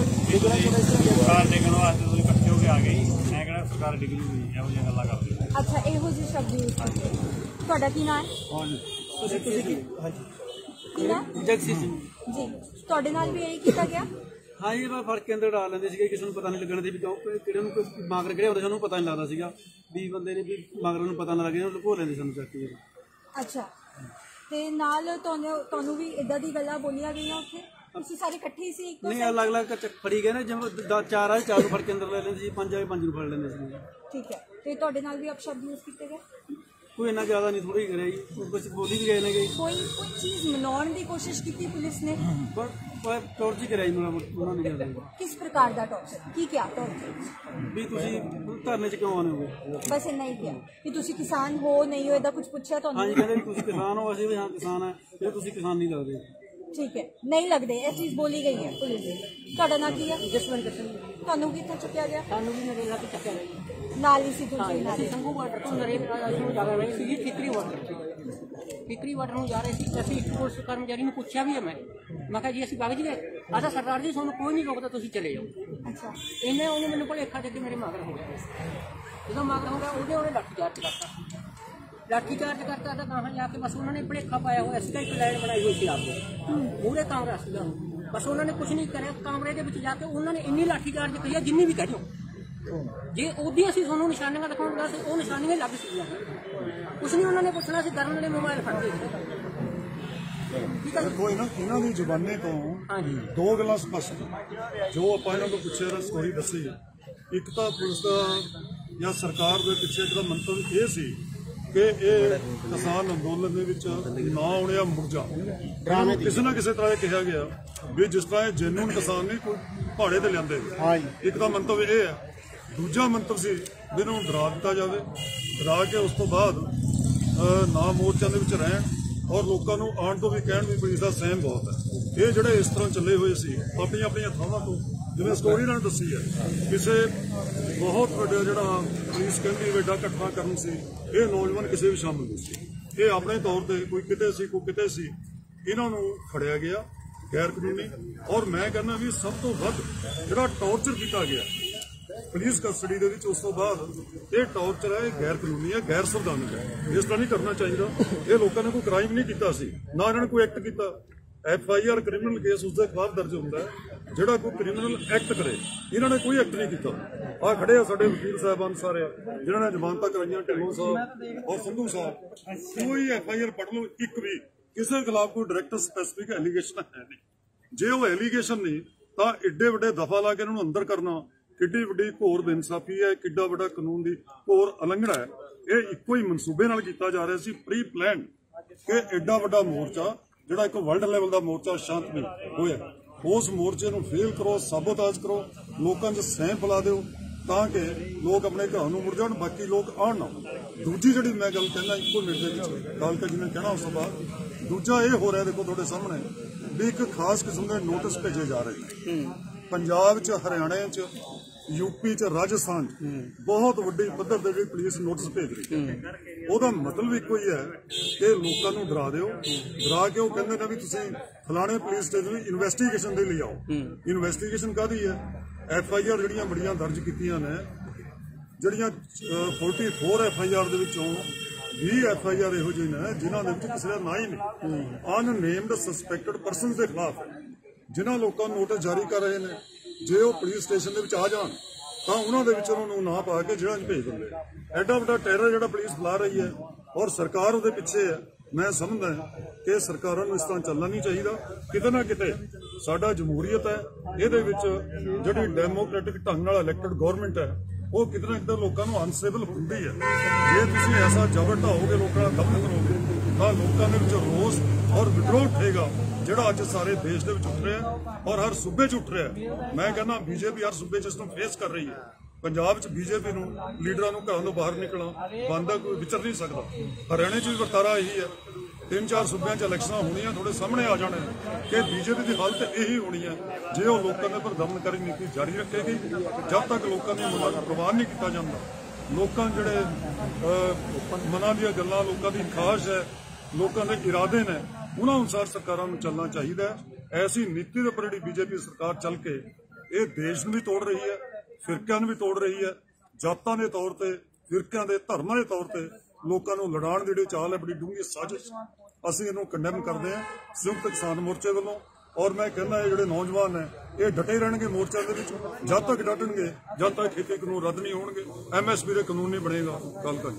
ਸਰਕਾਰ ਡਿੱਗਣ ਵਾਸਤੇ ਤੁਸੀਂ ਇਕੱਠੇ ਹੋ ਕੇ ਆ ਗਏ, ਮੈਂ ਕਿਹੜਾ ਸਰਕਾਰ ਡਿੱਗ ਜੂਗੀ, ਇਹੋ ਜਿਹੀਆਂ ਗੱਲਾਂ ਕਰਦੇ। ਅੱਛਾ, ਇਹੋ ਜਿਹੇ ਸ਼ਬਦ ਯੂਜ਼ ਕੀਤੇ। ਤੁਹਾਡਾ ਕੀ ਨਾਮ ਹੈ? ਤੁਸੀਂ ਕੀ? ਹਾਂਜੀ ਕੀ ਨਾਮ? ਜਗਸੀਰ ਸਿੰਘ ਜੀ। ਤੁਹਾਡੇ ਨਾਲ ਵੀ ਇਹ ਕੀਤਾ ਗਿਆ? ਹਾਂ ਜੀ, ਮੈਂ ਫੜ ਕੇ ਅੰਦਰ ਡਾਲ ਲੈਂਦੇ ਸੀਗੇ, ਕਿਸੇ ਨੂੰ ਪਤਾ ਨਹੀਂ ਲੱਗਣ ਦੇ ਵੀ ਕਿਹੜੇ ਨੂੰ ਕੋਈ ਮਾਗਰ ਕਿਹੜੇ ਹੁੰਦੇ ਸਾਨੂੰ ਪਤਾ ਨਹੀਂ ਲੱਗਦਾ ਸੀਗਾ ਵੀ ਬੰਦੇ ਨੇ ਵੀ ਮਾਗਰਾਂ ਨੂੰ ਪਤਾ ਨਾ ਲੱਗੇ, ਲੁਕੋ ਲੈਂਦੇ ਸਾਨੂੰ ਚੱਕ ਕੇ। ਅੱਛਾ, ਤੇ ਨਾਲ ਤੁਹਾਨੂੰ ਵੀ ਇਦਾਂ ਦੀ ਗੱਲਾਂ ਬੋਲੀਆਂ ਗਈਆਂ ਉੱਥੇ? ਤੁਸੀਂ ਸਾਰੇ ਇਕੱਠੇ ਹੀ ਸੀ? ਨਹੀਂ, ਅਲੱਗ ਅਲੱਗ ਫੜੀ ਗਏ ਨਾ, ਜਿਵੇਂ ਚਾਰ ਆਏ ਚਾਰ ਨੂੰ ਫੜ ਕੇ ਅੰਦਰ ਲੈ ਲੈਂਦੇ ਸੀ, ਪੰਜ ਆਏ ਪੰਜ ਨੂੰ ਫੜ ਲੈਂਦੇ ਸੀ। ਠੀਕ ਹੈ, ਤੇ ਤੁਹਾਡੇ ਨਾਲ ਵੀ ਅਪਸ਼ਬਦ ਯੂਜ਼ ਕੀਤੇ ਗਏ? ਕੋਈ ਇੰਨਾ ਜ਼ਿਆਦਾ ਨਹੀਂ, ਥੋੜੀ ਕਰਿਆ ਜੀ, ਕੁਝ ਬੋਲੀ ਵੀ ਗਏ ਨੇ ਗਈ। ਕੋਈ ਚੀਜ਼ ਮਨਾਉਣ ਦੀ ਕੋਸ਼ਿਸ਼ ਕੀਤੀ ਪੁਲਿਸ ਨੇ? ਪਰ ਟੌਰਚਰ ਕਰਿਆ ਜੀ ਉਹਨਾਂ ਨੇ। ਕਿਸ ਪ੍ਰਕਾਰ ਦਾ ਟੌਰਚਰ? ਕੀ ਕਿਹਾ ਟੌਰਚਰ? ਵੀ ਤੁਸੀਂ ਧਰਨੇ 'ਚ ਕਿਉਂ ਆਉਂਦੇ ਹੋ? ਬਸ ਇੰਨਾ ਹੀ ਕਿਹਾ ਕਿ ਤੁਸੀਂ ਕਿਸਾਨ ਹੋ ਨਹੀਂ ਹੋ, ਇਹਦਾ ਕੁਝ ਪੁੱਛਿਆ ਤੁਹਾਨੂੰ? ਹਾਂਜੀ, ਕਹਿੰਦੇ ਤੁਸੀਂ ਕਿਸਾਨ ਹੋ, ਅਸੀਂ ਵੀ ਹਾਂ ਕਿਸਾਨ ਹੈ, ਜੇ ਤੁਸੀਂ ਕਿਸਾਨ ਨਹੀਂ ਲੱਗਦੇ। ਠੀਕ ਹੈ, ਨਹੀਂ ਲੱਗਦੇ, ਇਹ ਚੀਜ਼ ਬੋਲੀ ਗਈ ਹੈ ਪੁਲਿਸ ਦੀ। ਤੁਹਾਡਾ ਨਾਂ ਕੀ ਹੈ? ਜਸਵੰਤ ਸਿੰਘ। ਤੁਹਾਨੂੰ ਕਿੱਥੇ ਚੁੱਕਿਆ ਗਿਆ? ਸਾਨੂੰ ਵੀ ਨਰੇਗਾ ਤੇ ਚੱਕਿਆ ਗਿਆ ਨਾਲ ਹੀ ਸੀ ਤੁਸੀਂ? ਨਾਲ ਹੀ ਸੰਗੂ ਬਾਰਡਰ ਤੋਂ ਨਰੇਗਾ ਨੂੰ ਜਾ ਰਹੇ ਸੀ, ਟਿਕਰੀ ਬਾਰਡਰ ਨੂੰ ਜਾ ਰਹੇ ਸੀ। ਅਸੀਂ ਇੱਕ ਪੁਲਿਸ ਕਰਮਚਾਰੀ ਨੂੰ ਪੁੱਛਿਆ ਵੀ ਹੈ, ਮੈਂ ਕਿਹਾ ਜੀ ਅਸੀਂ ਕਾਗਜ਼ ਗਏ, ਆਹ ਸਰਦਾਰ ਜੀ ਤੁਹਾਨੂੰ ਕੋਈ ਨਹੀਂ ਰੋਕਦਾ, ਤੁਸੀਂ ਚਲੇ ਜਾਓ। ਅੱਛਾ। ਉਹਨੇ ਮੈਨੂੰ ਭੁਲੇਖਾ ਦੇ ਕੇ ਮੇਰੇ ਮਗਰ ਹੋ ਗਿਆ। ਜਦੋਂ ਮਗਰ ਹੋ ਗਿਆ ਉਹਨੇ ਲਾਠੀ ਚਾਰਜ ਕਰਤਾ, ਤਾਂ ਕਹਾਂ ਜਾ ਕੇ ਬਸ ਉਹਨਾਂ ਨੇ ਭੁਲੇਖਾ ਪਾਇਆ ਹੋਇਆ ਸੀਗਾ, ਇੱਕ ਲਾਈਨ ਬਣਾਈ ਹੋਈ ਸੀ ਆਪको ਪੂਰੇ ਕਾਂਗਰਸ ਸੀਗਾ, ਬਸ ਉਹਨਾਂ ਨੇ ਕੁਝ ਨਹੀਂ ਕਰਿਆ। ਕਮਰੇ ਦੇ ਵਿੱਚ ਜਾ ਕੇ ਉਹਨਾਂ ਨੇ ਇੰਨੀ ਲਾਠੀ ਚਾਰਜ ਕਰੀ ਜਿੰਨੀ ਵੀ ਕਹਿ ਦਿਓ, ਜੇ ਉਹਦੀ ਅਸੀਂ ਤੁਹਾਨੂੰ ਨਿਸ਼ਾਨੀਆਂ ਦਿਖਾਉਣਾ ਸੀ, ਉਹ ਨਿਸ਼ਾਨੀਆਂ ਲੱਗ ਸੀਗੀਆਂ, ਕੁਛ ਨਹੀਂ ਉਹਨਾਂ ਨੇ ਪੁੱਛਣਾ ਸੀ, ਕਰਨ ਵਾਲੇ ਮੋਬਾਈਲ ਫੜਦੇ ਸੀ। ਦੇਖੋ ਇਹਨਾਂ ਦੀ ਜ਼ੁਬਾਨੀ ਤੋਂ ਦੋ ਗੱਲਾਂ ਸਪਸ਼ਟ ਜੋ ਆਪਾਂ ਇਹਨਾਂ ਤੋਂ ਪੁੱਛਿਆ ਤਾਂ ਸਟੋਰੀ ਦੱਸੀ। ਇੱਕ ਤਾਂ ਪੁਲਿਸ ਦਾ ਜਾਂ ਸਰਕਾਰ ਦੇ ਪਿੱਛੇ ਇੱਕ ਦਾ ਮੰਤਵ ਇਹ ਸੀ ਕਿ ਇਹ ਕਿਸਾਨ ਅੰਦੋਲਨ ਦੇ ਵਿੱਚ ਨਾ ਆਉਣਿਆ ਮੁਰਜਾ ਕਿਸੇ ਨਾ ਕਿਸੇ ਤਰ੍ਹਾਂ ਕਿਹਾ ਗਿਆ ਵੀ ਜਿਸ ਤਰ੍ਹਾਂ ਇਹ ਜੈਨੂਨ ਕਿਸਾਨ ਨਹੀਂ ਕੋਈ ਪਹਾੜੇ ਤੇ ਲਿਆਂਦੇ। ਇੱਕ ਤਾਂ ਮੰਤਵ ਇਹ ਹੈ। ਦੂਜਾ ਮੰਤਵ ਸੀ ਵੀ ਇਹਨਾਂ ਨੂੰ ਡਰਾ ਦਿੱਤਾ ਜਾਵੇ, ਡਰਾ ਕੇ ਉਸ ਤੋਂ ਬਾਅਦ ਨਾ ਮੋਰਚਿਆਂ ਦੇ ਵਿੱਚ ਰਹਿਣ ਔਰ ਲੋਕਾਂ ਨੂੰ ਆਉਣ ਤੋਂ ਵੀ ਕਹਿਣ ਵੀ ਪੁਲਿਸ ਦਾ ਸਹਿਮ ਬਹੁਤ ਹੈ। ਇਹ ਜਿਹੜੇ ਇਸ ਤਰ੍ਹਾਂ ਚੱਲੇ ਹੋਏ ਸੀ ਆਪਣੀਆਂ ਆਪਣੀਆਂ ਥਾਵਾਂ ਤੋਂ, ਜਿਵੇਂ ਸਟੋਰੀ ਇਹਨਾਂ ਨੇ ਦੱਸੀ ਹੈ, ਕਿਸੇ ਬਹੁਤ ਵੱਡਾ ਜਿਹੜਾ ਪੁਲਿਸ ਕਹਿੰਦੀ ਵੱਡਾ ਘਟਨਾ ਕਰਨ ਸੀ, ਇਹ ਨੌਜਵਾਨ ਕਿਸੇ ਵੀ ਸ਼ਾਮਲ ਨਹੀਂ ਸੀ। ਇਹ ਆਪਣੇ ਤੌਰ ਤੇ ਕੋਈ ਕਿਤੇ ਸੀ ਕੋਈ ਕਿਤੇ ਸੀ, ਇਹਨਾਂ ਨੂੰ ਫੜਿਆ ਗਿਆ ਗੈਰ ਕਾਨੂੰਨੀ। ਔਰ ਮੈਂ ਕਹਿੰਦਾ ਵੀ ਸਭ ਤੋਂ ਵੱਧ ਜਿਹੜਾ ਟੌਰਚਰ ਕੀਤਾ ਗਿਆ ਪੁਲਿਸ ਕਸਟਡੀ ਦੇ ਵਿੱਚ, ਉਸ ਤੋਂ ਬਾਅਦ ਇਹ ਟੌਰਚਰ ਹੈ, ਇਹ ਗੈਰ ਕਾਨੂੰਨੀ ਹੈ, ਗੈਰ ਸੰਵਿਧਾਨਕ ਹੈ। ਇਸ ਤਰ੍ਹਾਂ ਨਹੀਂ ਕਰਨਾ ਚਾਹੀਦਾ। ਇਹ ਲੋਕਾਂ ਨੇ ਕੋਈ ਕ੍ਰਾਈਮ ਨਹੀਂ ਕੀਤਾ ਸੀ, ਨਾ ਇਹਨਾਂ ਨੇ ਕੋਈ ਐਕਟ ਕੀਤਾ। FIR ਕ੍ਰਿਮੀਨਲ ਕੇਸ ਉਸਦੇ ਖਿਲਾਫ ਦਰਜ ਹੁੰਦਾ ਹੈ ਜਿਹੜਾ ਕੋਈ ਕ੍ਰਿਮੀਨਲ ਐਕਟ ਕਰੇ। ਇਹਨਾਂ ਨੇ ਕੋਈ ਐਕਟ ਨਹੀਂ ਕੀਤਾ। ਆ ਖੜੇ ਆ ਸਾਡੇ ਵਕੀਲ ਸਾਹਿਬਾਨ ਸਾਰੇ ਜਿਨ੍ਹਾਂ ਨੇ ਜ਼ਮਾਨਤਾਂ ਕਰਾਈਆਂ, ਢਿੱਲੋਂ ਸਾਹਿਬ ਔਰ ਸੰਧੂ ਸਾਹਿਬ। ਕੋਈ FIR ਪੜ੍ਹ ਲਓ, ਇੱਕ ਵੀ ਕਿਸੇ ਖਿਲਾਫ ਕੋਈ ਡਾਇਰੈਕਟ ਸਪੈਸੀਫਿਕ ਐਲੀਗੇਸ਼ਨ ਹੈ ਨਹੀਂ। ਜੇ ਉਹ ਐਲੀਗੇਸ਼ਨ ਨਹੀਂ ਤਾਂ ਏਡੇ ਵੱਡੇ ਦਫਾ ਲਾ ਕੇ ਇਹਨਾਂ ਨੂੰ ਅੰਦਰ ਕਰਨਾ ਕਿੱਡੀ ਵੱਡੀ ਘੋਰ ਬੇਇਨਸਾਫੀ ਹੈ, ਕਿੱਡਾ ਵੱਡਾ ਕਾਨੂੰਨ ਦੀ ਘੋਰ ਉਲੰਘਣਾ ਹੈ। ਇਹ ਇੱਕੋ ਹੀ ਮਨਸੂਬੇ ਨਾਲ ਕੀਤਾ ਜਾ ਰਿਹਾ ਸੀ, ਪ੍ਰੀ ਪਲਾਨ, ਕਿ ਏਡਾ ਵੱਡਾ ਮੋਰਚਾ ਜਿਹੜਾ ਇੱਕ ਵਰਲਡ ਲੈਵਲ ਦਾ ਮੋਰਚਾ ਸ਼ਾਂਤਮਈ ਹੋਇਆ, ਉਸ ਮੋਰਚੇ ਨੂੰ ਫੇਲ ਕਰੋ, ਸਾਬੋਤਾਜ ਕਰੋ, ਲੋਕਾਂ 'ਚ ਸਹਿਮ ਫੈਲਾ ਦਿਓ ਤਾਂ ਕਿ ਲੋਕ ਆਪਣੇ ਘਰਾਂ ਨੂੰ ਮੁੜ ਜਾਣ, ਬਾਕੀ ਲੋਕ ਆਉਣ ਨਾ। ਦੂਜੀ ਜਿਹੜੀ ਮੈਂ ਗੱਲ ਕਹਿੰਦਾ, ਇੱਕੋ ਮਿੰਟ ਦੇ ਵਿੱਚ ਗੱਲ ਕਰ ਜਿਵੇਂ ਕਹਿਣਾ ਉਸ ਤੋਂ ਬਾਅਦ, ਦੂਜਾ ਇਹ ਹੋ ਰਿਹਾ ਦੇਖੋ ਤੁਹਾਡੇ ਸਾਹਮਣੇ ਵੀ ਇੱਕ ਖਾਸ ਕਿਸਮ ਦੇ ਨੋਟਿਸ ਭੇਜੇ ਜਾ ਰਹੇ ਨੇ ਪੰਜਾਬ 'ਚ, ਹਰਿਆਣਾ 'ਚ, UP 'ਚ, ਰਾਜਸਥਾਨ 'ਚ ਬਹੁਤ ਵੱਡੀ ਪੱਧਰ ਤੇ ਜਿਹੜੀ ਪੁਲਿਸ ਨੋਟਿਸ ਭੇਜ ਰਹੀ ਹੈ। ਉਹਦਾ ਮਤਲਬ ਇੱਕੋ ਹੀ ਹੈ ਕਿ ਲੋਕਾਂ ਨੂੰ ਡਰਾ ਦਿਓ, ਡਰਾ ਕੇ ਉਹ ਕਹਿੰਦੇ ਨੇ ਵੀ ਤੁਸੀਂ ਫਲਾਣੇ ਪੁਲਿਸ ਸਟੇਸ਼ਨ ਦੀ ਇਨਵੈਸਟੀਗੇਸ਼ਨ ਦੇ ਲਈ ਆਓ। ਇਨਵੈਸਟੀਗੇਸ਼ਨ ਕਾਹਦੀ ਹੈ? FIR ਜਿਹੜੀਆਂ ਬੜੀਆਂ ਦਰਜ ਕੀਤੀਆਂ ਨੇ, ਜਿਹੜੀਆਂ 44 FIR ਦੇ ਵਿੱਚੋਂ 20 FIR ਇਹੋ ਜਿਹੇ ਨੇ ਜਿਨ੍ਹਾਂ ਦੇ ਵਿੱਚ ਕਿਸੇ ਦਾ ਨਾਂ ਹੀ ਨਹੀਂ, ਅਨਨੇਮਡ ਸਸਪੈਕਟਡ ਪਰਸਨਸ ਦੇ ਖਿਲਾਫ ਹੈ, ਜਿਨ੍ਹਾਂ ਲੋਕਾਂ ਨੂੰ ਨੋਟਿਸ ਜਾਰੀ ਕਰ ਰਹੇ ਨੇ। ਜੇ ਉਹ ਪੁਲਿਸ ਸਟੇਸ਼ਨ ਦੇ ਵਿੱਚ ਆ ਜਾਣ ਤਾਂ ਉਹਨਾਂ ਦੇ ਵਿੱਚ ਉਹਨਾਂ ਨੂੰ ਨਾਂ ਪਾ ਕੇ ਜੇਲ੍ਹਾਂ 'ਚ ਭੇਜ ਦਿੰਦੇ। ਐਡਾ ਵੱਡਾ ਟੈਰਰ ਜਿਹੜਾ ਪੁਲਿਸ ਫੈਲਾ ਰਹੀ ਹੈ ਔਰ ਸਰਕਾਰ ਉਹਦੇ ਪਿੱਛੇ ਹੈ। ਮੈਂ ਸਮਝਦਾ ਕਿ ਸਰਕਾਰਾਂ ਨੂੰ ਇਸ ਤਰ੍ਹਾਂ ਚੱਲਣਾ ਨਹੀਂ ਚਾਹੀਦਾ। ਕਿਤੇ ਨਾ ਕਿਤੇ ਸਾਡਾ ਜਮਹੂਰੀਅਤ ਹੈ, ਇਹਦੇ ਵਿੱਚ ਜਿਹੜੀ ਡੈਮੋਕ੍ਰੈਟਿਕ ਢੰਗ ਨਾਲ ਇਲੈਕਟਡ ਗਵਰਨਮੈਂਟ ਹੈ ਉਹ ਕਿਤੇ ਨਾ ਕਿਤੇ ਲੋਕਾਂ ਨੂੰ ਅਨਸਟੇਬਲ ਹੁੰਦੀ ਹੈ। ਜੇ ਤੁਸੀਂ ਐਸਾ ਜ਼ਬਰ ਢਾਓਗੇ, ਲੋਕਾਂ ਦਾ ਦਮਨ ਕਰੋਗੇ ਤਾਂ ਲੋਕਾਂ ਦੇ ਵਿੱਚ ਰੋਸ ਔਰ ਵਿਦਰੋਹ ਉੱਠੇਗਾ, ਜਿਹੜਾ ਅੱਜ ਸਾਰੇ ਦੇਸ਼ ਦੇ ਵਿੱਚ ਉੱਠ ਰਿਹਾ ਔਰ ਹਰ ਸੂਬੇ 'ਚ ਉੱਠ ਰਿਹਾ। ਮੈਂ ਕਹਿੰਦਾ BJP ਹਰ ਸੂਬੇ 'ਚ ਇਸ ਨੂੰ ਫੇਸ ਕਰ ਰਹੀ ਹੈ। ਪੰਜਾਬ 'ਚ BJP ਨੂੰ ਲੀਡਰਾਂ ਨੂੰ ਘਰਾਂ ਤੋਂ ਬਾਹਰ ਨਿਕਲਣਾ ਬੰਦ ਹੈ, ਕੋਈ ਵਿਚਰ ਨਹੀਂ ਸਕਦਾ। ਹਰਿਆਣੇ 'ਚ ਵੀ ਵਰਤਾਰਾ ਇਹੀ ਹੈ। 3-4 ਸੂਬਿਆਂ 'ਚ ਇਲੈਕਸ਼ਨਾਂ ਹੋਣੀਆਂ, ਥੋੜੇ ਸਾਹਮਣੇ ਆ ਜਾਣੇ ਕਿ BJP ਦੀ ਹਾਲਤ ਇਹੀ ਹੋਣੀ ਹੈ ਜੇ ਉਹ ਲੋਕਾਂ ਦੇ ਉੱਪਰ ਦਮਨਕਾਰੀ ਨੀਤੀ ਜਾਰੀ ਰੱਖੇਗੀ। ਜਦ ਤੱਕ ਲੋਕਾਂ ਦੀਆਂ ਮੰਗਾਂ ਨੂੰ ਪ੍ਰਵਾਨ ਨਹੀਂ ਕੀਤਾ ਜਾਂਦਾ, ਲੋਕਾਂ ਜਿਹੜੇ ਮਨਾਂ ਦੀਆਂ ਗੱਲਾਂ, ਲੋਕਾਂ ਦੀ ਖਾਹਿਸ਼ ਹੈ, ਲੋਕਾਂ ਦੇ ਇਰਾਦੇ ਨੇ, ਉਹਨਾਂ ਅਨੁਸਾਰ ਸਰਕਾਰਾਂ ਨੂੰ ਚੱਲਣਾ ਚਾਹੀਦਾ ਹੈ। ਐਸੀ ਨੀਤੀ ਦੇ ਉੱਪਰ ਜਿਹੜੀ BJP ਸਰਕਾਰ ਚੱਲ ਕੇ ਇਹ ਦੇਸ਼ ਨੂੰ ਵੀ ਤੋੜ ਰਹੀ ਹੈ, ਫਿਰਕਿਆਂ ਨੂੰ ਵੀ ਤੋੜ ਰਹੀ ਹੈ। ਜਾਤਾਂ ਦੇ ਤੌਰ ਤੇ, ਫਿਰਕਿਆਂ ਦੇ, ਧਰਮਾਂ ਦੇ ਤੌਰ ਤੇ ਲੋਕਾਂ ਨੂੰ ਲੜਾਉਣ ਦੀ ਜਿਹੜੀ ਚਾਲ ਹੈ, ਬੜੀ ਡੂੰਘੀ ਸਾਜ਼ਿਸ਼। ਅਸੀਂ ਇਹਨੂੰ ਕੰਡੈਮ ਕਰਦੇ ਹਾਂ ਸੰਯੁਕਤ ਕਿਸਾਨ ਮੋਰਚੇ ਵੱਲੋਂ। ਔਰ ਮੈਂ ਕਹਿੰਦਾ ਇਹ ਜਿਹੜੇ ਨੌਜਵਾਨ ਨੇ ਇਹ ਡਟੇ ਰਹਿਣਗੇ ਮੋਰਚਿਆਂ ਦੇ ਵਿੱਚ, ਜਦ ਤੱਕ ਡਟਣਗੇ, ਜਦ ਤੱਕ ਖੇਤੀ ਕਾਨੂੰਨ ਰੱਦ ਨਹੀਂ ਹੋਣਗੇ, MSP ਦੇ ਕਾਨੂੰਨ ਨਹੀਂ ਬਣੇਗਾ। ਗੱਲ ਕਰੀਏ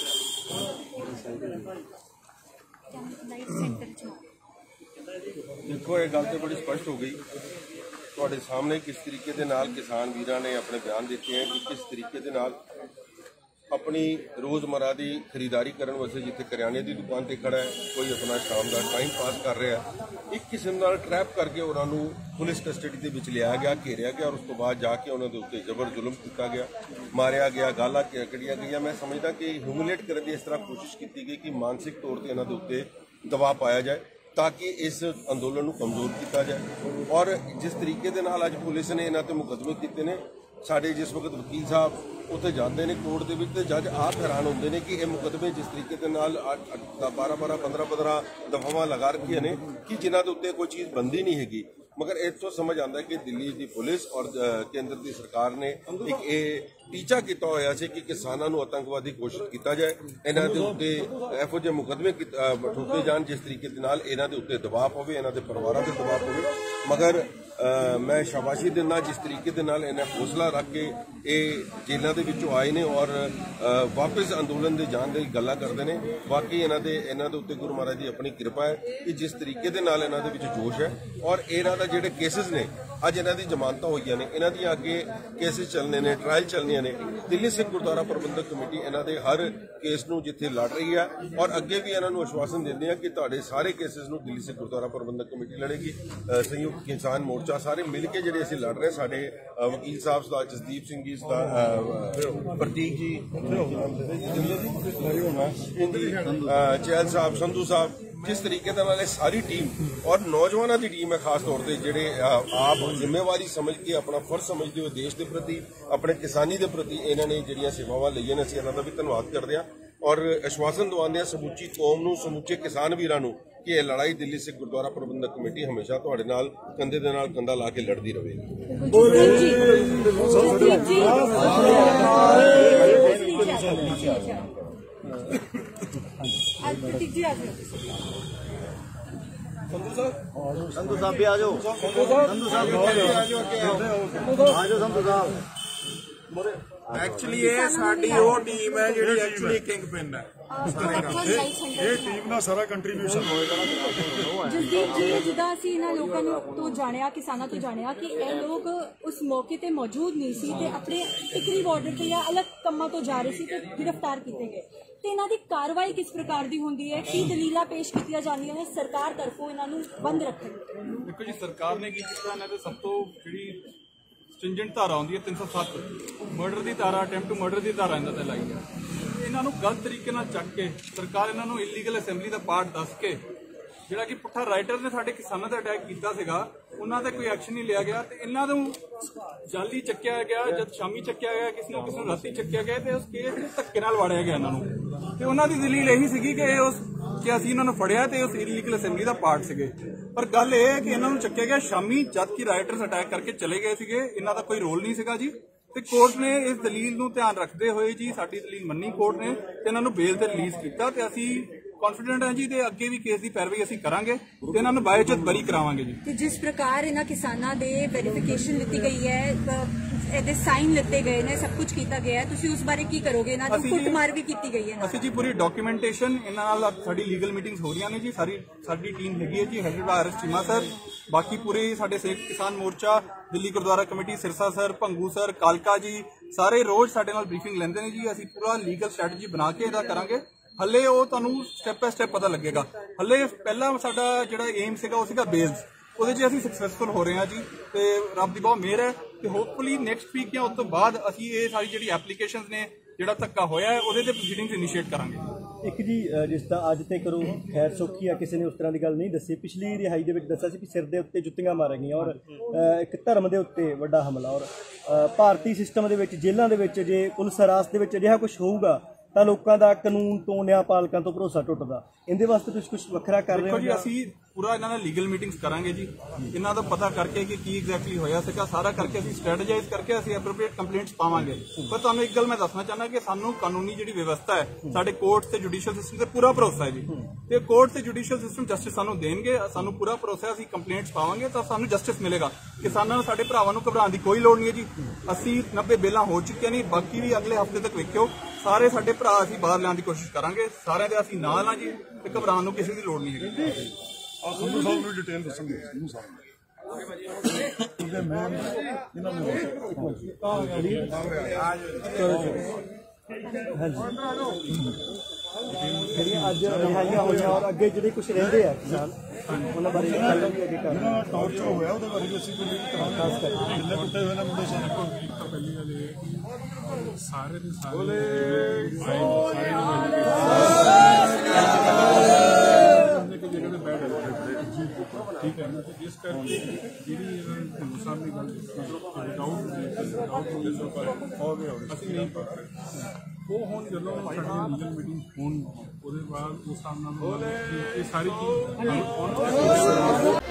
ਦੇਖੋ, ਇਹ ਗੱਲ ਤੇ ਬੜੀ ਸਪਸ਼ਟ ਹੋ ਗਈ ਤੁਹਾਡੇ ਸਾਹਮਣੇ ਕਿਸ ਤਰੀਕੇ ਦੇ ਨਾਲ ਕਿਸਾਨ ਵੀਰਾਂ ਨੇ ਆਪਣੇ ਬਿਆਨ ਦਿੱਤੇ ਹੈ ਕਿ ਕਿਸ ਤਰੀਕੇ ਦੇ ਨਾਲ ਆਪਣੀ ਰੋਜ਼ਮਰਾ ਦੀ ਖਰੀਦਾਰੀ ਕਰਨ ਵਾਸਤੇ ਜਿੱਥੇ ਕਰਿਆਨੇ ਦੀ ਦੁਕਾਨ ਤੇ ਖੜਾ ਹੈ, ਕੋਈ ਆਪਣਾ ਸ਼ਾਮ ਦਾ ਟਾਈਮ ਪਾਸ ਕਰ ਰਿਹਾ ਹੈ, ਇੱਕ ਕਿਸਮ ਨਾਲ ਟਰੈਪ ਕਰਕੇ ਉਹਨਾਂ ਨੂੰ ਪੁਲਿਸ ਕਸਟਡੀ ਦੇ ਵਿੱਚ ਲਿਆ ਗਿਆ, ਘੇਰਿਆ ਗਿਆ ਔਰ ਉਸ ਤੋਂ ਬਾਅਦ ਜਾ ਕੇ ਉਹਨਾਂ ਦੇ ਉੱਤੇ ਜ਼ਬਰ ਜ਼ੁਲਮ ਕੀਤਾ ਗਿਆ, ਮਾਰਿਆ ਗਿਆ, ਗਾਲਾਂ ਕੱਢੀਆਂ ਗਈਆਂ। ਮੈਂ ਸਮਝਦਾ ਕਿ ਹਿਊਮਿਲੇਟ ਕਰਨ ਦੀ ਇਸ ਤਰ੍ਹਾਂ ਕੋਸ਼ਿਸ਼ ਕੀਤੀ ਗਈ ਕਿ ਮਾਨਸਿਕ ਤੌਰ ਤੇ ਇਹਨਾਂ ਦੇ ਉੱਤੇ ਦਬਾਅ ਪਾਇਆ ਜਾਏ ਤਾਂ ਕਿ ਇਸ ਅੰਦੋਲਨ ਨੂੰ ਕਮਜ਼ੋਰ ਕੀਤਾ ਜਾਏ। ਔਰ ਜਿਸ ਤਰੀਕੇ ਦੇ ਨਾਲ ਅੱਜ ਪੁਲਿਸ ਨੇ ਇਹਨਾਂ ਤੇ ਮੁਕੱਦਮੇ ਕੀਤੇ ਨੇ, ਸਾਡੇ ਜਿਸ ਵਕਤ ਵਕੀਲ ਸਾਹਿਬ ਉੱਥੇ ਜਾਂਦੇ ਨੇ ਕੋਰਟ ਦੇ ਵਿੱਚ ਤੇ ਜੱਜ ਆਪ ਹੈਰਾਨ ਹੁੰਦੇ ਨੇ ਕਿ ਇਹ ਮੁਕੱਦਮੇ ਜਿਸ ਤਰੀਕੇ ਦੇ ਨਾਲ 12-12, 15-15 ਦਫਾਵਾਂ ਲਗਾ ਰੱਖੀਆਂ ਨੇ ਕਿ ਜਿਨ੍ਹਾਂ ਦੇ ਉੱਤੇ ਕੋਈ ਚੀਜ਼ ਬੰਦੀ ਨਹੀਂ ਹੈਗੀ। ਮਗਰ ਇੱਥੋਂ ਸਮਝ ਆਉਂਦਾ ਕਿ ਦਿੱਲੀ ਦੀ ਪੁਲਿਸ ਔਰ ਕੇਂਦਰ ਦੀ ਸਰਕਾਰ ਨੇ ਇੱਕ ਇਹ ਟੀਚਾ ਕੀਤਾ ਹੋਇਆ ਸੀ ਕਿ ਕਿਸਾਨਾਂ ਨੂੰ ਆਤੰਕਵਾਦੀ ਘੋਸ਼ਿਤ ਕੀਤਾ ਜਾਏ, ਇਹਨਾਂ ਦੇ ਉੱਤੇ ਇਹੋ ਜਿਹੇ ਮੁਕੱਦਮੇ ਠੋਕੇ ਜਾਣ ਜਿਸ ਤਰੀਕੇ ਦੇ ਨਾਲ ਇਹਨਾਂ ਦੇ ਉੱਤੇ ਦਬਾਅ ਪਵੇ, ਇਹਨਾਂ ਦੇ ਪਰਿਵਾਰਾਂ ਤੇ ਦਬਾਅ ਪਵੇ। ਮਗਰ ਮੈਂ ਸ਼ਾਬਾਸ਼ੀ ਦਿੰਦਾ ਜਿਸ ਤਰੀਕੇ ਦੇ ਨਾਲ ਇਹਨਾਂ ਹੌਸਲਾ ਰੱਖ ਕੇ ਇਹ ਜੇਲ੍ਹਾਂ ਦੇ ਵਿੱਚੋਂ ਆਏ ਨੇ ਔਰ ਵਾਪਸ ਅੰਦੋਲਨ ਦੇ ਜਾਣ ਦੀ ਗੱਲਾਂ ਕਰਦੇ ਨੇ। ਬਾਕੀ ਇਹਨਾਂ ਦੇ ਉੱਤੇ ਗੁਰੂ ਮਹਾਰਾਜ ਦੀ ਆਪਣੀ ਕਿਰਪਾ ਹੈ ਕਿ ਜਿਸ ਤਰੀਕੇ ਦੇ ਨਾਲ ਇਹਨਾਂ ਦੇ ਵਿੱਚ ਜੋਸ਼ ਹੈ ਔਰ ਇਹਨਾਂ ਦਾ ਜਿਹੜੇ ਕੇਸਿਸ ਨੇ, ਅੱਜ ਇਹਨਾਂ ਦੀ ਜ਼ਮਾਨਤਾਂ ਹੋਈਆਂ ਨੇ, ਇਹਨਾਂ ਦੀਆਂ ਅੱਗੇ ਕੇਸਿਸ ਚੱਲਣੇ ਨੇ, ਟ੍ਰਾਇਲ ਚੱਲਣੀਆਂ ਨੇ। ਦਿੱਲੀ ਸਿੱਖ ਗੁਰਦੁਆਰਾ ਪ੍ਰਬੰਧਕ ਕਮੇਟੀ ਇਹਨਾਂ ਦੇ ਹਰ ਕੇਸ ਨੂੰ ਜਿੱਥੇ ਲੜ ਰਹੀ ਹੈ ਔਰ ਅੱਗੇ ਵੀ ਇਹਨਾਂ ਨੂੰ ਆਸ਼ਵਾਸਨ ਦਿੰਦੇ ਆ ਕਿ ਤੁਹਾਡੇ ਸਾਰੇ ਕੇਸਿਸ ਨੂੰ ਦਿੱਲੀ ਸਿੱਖ ਗੁਰਦੁਆਰਾ ਪ੍ਰਬੰਧਕ ਕਮੇਟੀ ਲੜੇਗੀ। ਸੰਯੁਕਤ ਕਿਸਾਨ ਮੋਰਚਾ ਸਾਰੇ ਮਿਲ ਕੇ ਜਿਹੜੇ ਅਸੀਂ ਲੜ ਰਹੇ, ਸਾਡੇ ਵਕੀਲ ਸਾਹਿਬ ਦਾ ਜਸਦੀਪ ਸਿੰਘ ਜੀ ਦਾ, ਪ੍ਰਤੀਕ ਜੀ, ਚਹਿਲ ਸਾਹਿਬ, ਸੰਧੂ ਸਾਹਿਬ, ਜਿਸ ਤਰੀਕੇ ਦੇ ਨਾਲ ਇਹ ਸਾਰੀ ਟੀਮ ਔਰ ਨੌਜਵਾਨਾਂ ਦੀ ਟੀਮ ਹੈ ਖਾਸ ਤੌਰ ਤੇ ਜਿਹੜੇ ਆਪ ਜ਼ਿੰਮੇਵਾਰੀ ਸਮਝ ਕੇ ਆਪਣਾ ਫਰਜ਼ ਸਮਝਦੇ ਹੋਏ ਦੇਸ਼ ਦੇ ਪ੍ਰਤੀ, ਆਪਣੇ ਕਿਸਾਨੀ ਦੇ ਪ੍ਰਤੀ ਇਹਨਾਂ ਨੇ ਜਿਹੜੀਆਂ ਸੇਵਾਵਾਂ ਲਈਆਂ ਨੇ, ਅਸੀਂ ਇਹਨਾਂ ਦਾ ਵੀ ਧੰਨਵਾਦ ਕਰਦੇ ਹਾਂ ਔਰ ਆਸ਼ਵਾਸਨ ਦਵਾਉਂਦੇ ਹਾਂ ਸਮੁੱਚੀ ਕੌਮ ਨੂੰ, ਸਮੁੱਚੇ ਕਿਸਾਨ ਵੀਰਾਂ ਨੂੰ ਕਿ ਇਹ ਲੜਾਈ ਦਿੱਲੀ ਸਿੱਖ ਗੁਰਦੁਆਰਾ ਪ੍ਰਬੰਧਕ ਕਮੇਟੀ ਹਮੇਸ਼ਾ ਤੁਹਾਡੇ ਨਾਲ ਕੰਧੇ ਦੇ ਨਾਲ ਕੰਧਾ ਲਾ ਕੇ ਲੜਦੀ ਰਹੇਗੀ। ਸੰਧੂ ਸਾਹਿਬ ਵੀ ਆ ਜਾਓ, ਸੰਧੂ ਸਾਹਿਬ ਐਕਚੁਅਲੀ ਇਹ ਸਾਡੀ ਉਹ ਟੀਮ ਹੈ ਜਿਹੜੀ ਐਕਚੁਅਲੀ ਕਿੰਗ ਪਿਨ ਹੈ। ਇਹ ਟੀਮ ਦਾ ਸਾਰਾ ਕੰਟਰੀਬਿਊਸ਼ਨ ਹੋਏਗਾ। ਜਸਦੀਪ ਜੀ, ਜਿੱਦਾਂ ਅਸੀਂ ਇਹਨਾਂ ਲੋਕਾਂ ਨੂੰ ਤੋਂ ਜਾਣਿਆ, ਕਿਸਾਨਾਂ ਤੋਂ ਜਾਣਿਆ ਕਿ ਇਹ ਲੋਕ ਉਸ ਮੌਕੇ ਤੇ ਮੌਜੂਦ ਨਹੀਂ ਸੀ ਤੇ ਆਪਣੇ ਟਿਕਰੀ ਬਾਰਡਰ ਤੇ ਜਾਂ ਅਲੱਗ ਕੰਮਾਂ ਤੋਂ ਜਾ ਰਹੇ ਸੀ ਤੇ ਗ੍ਰਿਫਤਾਰ ਕੀਤੇ ਗਏ, ਤੇ ਇਹਨਾਂ ਦੀ ਕਾਰਵਾਈ ਕਿਸ ਪ੍ਰਕਾਰ ਦੀ ਹੁੰਦੀ ਹੈ? ਕੀ ਦਲੀਲਾਂ ਪੇਸ਼ ਕੀਤੀਆਂ ਜਾਂਦੀਆਂ ਨੇ ਸਰਕਾਰ ਤਰਫੋਂ ਇਹਨਾਂ ਨੂੰ ਬੰਦ ਰੱਖਣ ਲਈ? ਦੇਖੋ ਜੀ, ਸਰਕਾਰ ਨੇ ਕੀ ਕੀਤਾ, ਇਹਨਾਂ ਦੇ ਸਭ ਤੋਂ ਜਿਹੜੀ ਸਟ੍ਰਿੰਜੈਂਟ ਧਾਰਾ ਆਉਂਦੀ ਹੈ 307 ਮਰਡਰ ਦੀ ਧਾਰਾ, ਅਟੈਂਪਟ ਟੂ ਮਰਡਰ ਦੀ ਧਾਰਾ ਇਹਨਾਂ ਤੇ ਲਾਈ ਹੈ। ਇਹਨਾਂ ਨੂੰ ਗਲਤ ਤਰੀਕੇ ਨਾਲ ਚੱਕ ਕੇ ਸਰਕਾਰ ਇਹਨਾਂ ਨੂੰ ਇਲੀਗਲ ਅਸੈਂਬਲੀ ਦਾ ਪਾਰਟ ਦੱਸ ਕੇ, ਜਿਹੜਾ ਕਿ ਪੁੱਠਾ ਰਾਈਟਰ ਨੇ ਸਾਡੇ ਕਿਸਾਨਾਂ ਤੇ ਅਟੈਕ ਕੀਤਾ ਸੀਗਾ, ਉਹਨਾਂ ਤੇ ਕੋਈ ਐਕਸ਼ਨ ਨਹੀਂ ਲਿਆ ਗਿਆ ਤੇ ਇਹਨਾਂ ਨੂੰ ਜਾਲੀ ਚੱਕਿਆ ਗਿਆ, ਜਦ ਸ਼ਾਮੀ ਚੱਕਿਆ ਗਿਆ, ਕਿਸੇ ਨੂੰ ਰਾਤੀ ਚੱਕਿਆ ਗਿਆ ਤੇ ਉਸ ਕੇਸ ਨੂੰ ਧੱਕੇ ਨਾਲ ਵਾੜਿਆ ਗਿਆ ਇਹਨਾਂ ਨੂੰ। ਤੇ ਉਹਨਾਂ ਦੀ ਦਲੀਲ ਇਹੀ ਸੀਗੀ ਕਿ ਅਸੀਂ ਇਹਨਾਂ ਨੂੰ ਫੜਿਆ ਤੇ ਉਸ ਇਲੀਗਲ ਅਸੈਂਬਲੀ ਦਾ ਪਾਰਟ ਸੀਗੇ। ਪਰ ਗੱਲ ਇਹ ਹੈ ਕਿ ਇਹਨਾਂ ਨੂੰ ਚੱਕਿਆ ਗਿਆ ਸ਼ਾਮੀ, ਜਦ ਕਿ ਰਾਈਟਰਸ ਅਟੈਕ ਕਰਕੇ ਚਲੇ ਗਏ ਸੀਗੇ, ਇਹਨਾਂ ਦਾ ਕੋਈ ਰੋਲ ਨਹੀਂ ਸੀਗਾ ਜੀ। ਤੇ ਕੋਰਟ ਨੇ ਇਸ ਦਲੀਲ ਨੂੰ ਧਿਆਨ ਰੱਖਦੇ ਹੋਏ ਜੀ ਸਾਡੀ ਦਲੀਲ ਮੰਨੀ ਕੋਰਟ ਨੇ ਤੇ ਇਹਨਾਂ ਨੂੰ ਬੇਲ ਤੇ ਰਿਲੀਜ਼ ਕੀਤਾ ਤੇ ਅਸੀਂ ਕੌਨਫੀਡੈਂਟ ਹਾਂ ਜੀ ਤੇ ਅੱਗੇ ਵੀ ਕੇਸ ਦੀ ਪੈਰਵਾਈ ਅਸੀਂ ਕਰਾਂਗੇ ਤੇ ਇਹਨਾਂ ਨੂੰ ਬਾਇਜ਼ਤ ਬਰੀ ਕਰਾਵਾਂਗੇ ਜੀ। ਤੇ ਜਿਸ ਪ੍ਰਕਾਰ ਇਹਨਾਂ ਕਿਸਾਨਾਂ ਦੇ ਵੈਰੀਫਿਕੇਸ਼ਨ ਲਿੱਤੀ ਗਈ ਹੈ, ਇਹਦੇ ਸਾਈਨ ਲਿੱਤੇ ਗਏ ਨੇ, ਸਭ ਕੁਝ ਕੀਤਾ ਗਿਆ ਹੈ, ਤੁਸੀਂ ਉਸ ਬਾਰੇ ਕੀ ਕਰੋਗੇ? ਇਹਨਾਂ ਦੀ ਕੁੱਟਮਾਰ ਵੀ ਕੀਤੀ ਗਈ ਹੈ। ਅਸੀਂ ਜੀ ਪੂਰੀ ਡਾਕੂਮੈਂਟੇਸ਼ਨ ਇਹਨਾਂ ਨਾਲ ਸਾਡੀ ਲੀਗਲ ਮੀਟਿੰਗਸ ਹੋ ਰਹੀਆਂ ਨੇ ਜੀ। ਸਾਡੀ ਟੀਮ ਹੈਗੀ ਹੈ ਜੀ headed by RS. Cheema sir, ਬਾਕੀ ਪੂਰੇ ਸਾਡੇ Sanyukt Kisan Morcha, Delhi Gurdwara committee, Sirsa sir, Bhangu sir, ਕਾਲਕਾ ਜੀ, ਸਾਰੇ ਰੋਜ਼ ਸਾਡੇ ਨਾਲ ਬਰੀਫਿੰਗ ਲੈਂਦੇ ਨੇ ਜੀ। ਅਸੀਂ ਪੂਰਾ ਲੀਗਲ ਸਟ੍ਰੈਟਜੀ ਬਣਾ ਕੇ ਇਹਦਾ ਕਰਾਂਗੇ। ਹੱਲੇ ਉਹ ਤੁਹਾਨੂੰ ਸਟੈਪ ਬਾय ਸਟੈਪ ਪਤਾ ਲੱਗੇਗਾ। ਹੱਲੇ ਪਹਿਲਾਂ ਸਾਡਾ ਜਿਹੜਾ ਏਮ ਸੀਗਾ ਉਹ ਸੀਗਾ ਬੇਸਡ, ਉਹਦੇ 'ਚ ਅਸੀਂ ਸਕਸੈਸਫੁਲ ਹੋ ਰਹੇ ਹਾਂ ਜੀ ਤੇ ਰੱਬ ਦੀ ਬਹੁਤ ਮਿਹਰ ਹੈ ਤੇ ਹੋਪਫੁਲੀ ਨੈਕਸਟ ਵੀਕ ਜਾਂ ਉਸ ਤੋਂ ਬਾਅਦ ਅਸੀਂ ਇਹ ਸਾਰੀ ਜਿਹੜੀ ਐਪਲੀਕੇਸ਼ਨਸ ਨੇ, ਜਿਹੜਾ ਧੱਕਾ ਹੋਇਆ ਹੈ, ਉਹਦੇ ਤੇ ਪ੍ਰੋਸੀਡਿੰਗਸ ਇਨੀਸ਼ੀਏਟ ਕਰਾਂਗੇ। ਇੱਕ ਜੀ ਜਿਸ ਤਰ੍ਹਾਂ ਅੱਜ ਤੇ ਕਰੋ ਖੈਰ ਸੌਖੀ ਆ, ਕਿਸੇ ਨੇ ਉਸ ਤਰ੍ਹਾਂ ਦੀ ਗੱਲ ਨਹੀਂ ਦੱਸੀ। ਪਿਛਲੀ ਰਿਹਾਈ ਦੇ ਵਿੱਚ ਦੱਸਿਆ ਸੀ ਕਿ ਸਿਰ ਦੇ ਉੱਤੇ ਜੁੱਤੀਆਂ ਮਾਰੀਆਂ ਗਈਆਂ ਔਰ ਇੱਕ ਧਰਮ ਦੇ ਉੱਤੇ ਵੱਡਾ ਹਮਲਾ। ਔਰ ਭਾਰਤੀ ਸਿਸਟਮ ਦੇ ਵਿੱਚ, ਜੇਲ੍ਹਾਂ ਦੇ ਵਿੱਚ ਜੇ ਪੁਲਿਸ ਹਿਰਾਸਤ ਦੇ ਵਿੱਚ ਅਜਿਹਾ ਕੁਝ ਹੋਊਗਾ ਤਾਂ ਲੋਕਾਂ ਦਾ ਕਾਨੂੰਨ ਤੋਂ, ਨਿਆਂਪਾਲਕਾਂ ਤੋਂ ਭਰੋਸਾ ਟੁੱਟਦਾ। ਇਹਦੇ ਵਾਸਤੇ ਤੁਸੀਂ ਕੁਝ ਵੱਖਰਾ ਕਰ ਰਹੇ ਹੋ? ਦੇਖੋ ਜੀ, ਅਸੀਂ ਪੂਰਾ ਇਹਨਾਂ ਨਾਲ ਲੀਗਲ ਮੀਟਿੰਗਸ ਕਰਾਂਗੇ ਜੀ, ਇਹਨਾਂ ਦਾ ਪਤਾ ਕਰਕੇ ਕਿ ਕੀ ਐਗਜ਼ੈਕਟਲੀ ਹੋਇਆ ਸੀਗਾ, ਸਾਰਾ ਕਰਕੇ ਅਸੀਂ ਸਟ੍ਰੈਟੇਜਾਈਜ਼ ਕਰਕੇ ਅਸੀਂ ਐਪਰੋਪ੍ਰੀਏਟ ਕੰਪਲੇਂਟਸ ਪਾਵਾਂਗੇ। ਪਰ ਤੁਹਾਨੂੰ ਇੱਕ ਗੱਲ ਮੈਂ ਦੱਸਣਾ ਚਾਹੁੰਦਾ ਕਿ ਸਾਨੂੰ ਕਾਨੂੰਨੀ ਜਿਹੜੀ ਵਿਵਸਥਾ ਹੈ, ਸਾਡੇ ਕੋਰਟ ਤੇ ਜੁਡੀਸ਼ੀਅਲ ਸਿਸਟਮ ਤੇ ਪੂਰਾ ਭਰੋਸਾ ਹੈ ਜੀ ਤੇ ਕੋਰਟ ਤੇ ਜੁਡੀਸ਼ੀਅਲ ਸਿਸਟਮ ਜਸਟਿਸ ਸਾਨੂੰ ਦੇਣਗੇ। ਸਾਨੂੰ ਪੂਰਾ ਭਰੋਸਾ ਹੈ, ਅਸੀਂ ਕੰਪਲੇਂਟਸ ਪਾਵਾਂਗੇ ਤਾਂ ਸਾਨੂੰ ਜਸਟਿਸ ਮਿਲੇਗਾ। ਕਿਸਾਨਾਂ ਨੂੰ, ਸਾਡੇ ਭਰਾਵਾਂ ਨੂੰ ਘਬਰਾਉਣ ਦੀ ਕੋਈ ਲੋੜ ਨਹੀਂ ਹੈ ਜੀ। 80-90 ਬੇਲਾਂ ਹੋ ਚੁੱਕੀਆਂ ਨੇ, ਬਾਕੀ ਵੀ ਅਗਲੇ ਹਫ਼ਤੇ ਤੱਕ ਵੇਖਿਓ। ਸਾਰੇ ਸਾਡੇ ਭਰਾ ਅਸੀਂ ਬਾਹਰ ਲਿਆਉਣ ਦੀ ਕੋਸ਼ਿਸ਼ ਕਰਾਂਗੇ, ਸਾਰਿਆਂ ਦੇ ਅਸੀਂ ਨਾਲ ਆ ਜੀ ਤੇ ਘਬਰਾਉਣ ਨੂੰ ਕਿਸੇ ਦੀ ਲੋੜ ਨਹੀਂ ਹੈਗੀ। ਸੰਧੂ ਸਾਹਿਬ ਨੂੰ ਡਿਟੇਲ ਦੱਸਣਗੇ। ਸੰਧੂ ਸਾਹਿਬ ਕਿਉਂਕਿ ਮੈਂ ਇਹਨਾਂ ਨੂੰ ਜਿਹੜੀਆਂ ਅੱਜ ਰਿਹਾਈਆਂ ਹੋਈਆਂ ਔਰ ਅੱਗੇ ਜਿਹੜੇ ਕੁਝ ਰਹਿੰਦੇ ਆ ਕਿਸਾਨ, ਉਹਨਾਂ ਬਾਰੇ ਗੱਲ ਵੀ ਅੱਗੇ ਕਰਨਾ। ਜਿਹੜਾ ਟਾਰਚਰ ਹੋਇਆ ਉਹਦੇ ਬਾਰੇ ਵੀ ਅਸੀਂ ਕੋਈ ਖਾਸ ਕਰਕੇ ਜਿੰਨੇ ਕੁੱਟੇ ਹੋਏ ਨੇ ਮੁੰਡੇ ਸਾਰੇ ਪਹਿਲੀ ਗੱਲ ਇਹ ਸਾਰੇ ਦੇ ਸਾਰੇ ਜਿਹੜੇ ਬੈਡ ਠੀਕ ਹੈ ਨਾ, ਇਸ ਕਰਕੇ ਜਿਹੜੀ ਹਿੰਦੁਸਤਾਨ ਦੀ ਗੱਲ ਅਸੀਂ ਨਹੀਂ ਪਾ ਰਹੇ। ਉਹ ਹੁਣ ਜਦੋਂ ਸਾਡੀ ਲੀਗਲ ਮੀਟਿੰਗ ਹੋਣ ਉਹਦੇ ਬਾਅਦ ਉਸ ਹਿਸਾਬ ਨਾਲ ਇਹ ਸਾਰੀ ਚੀਜ਼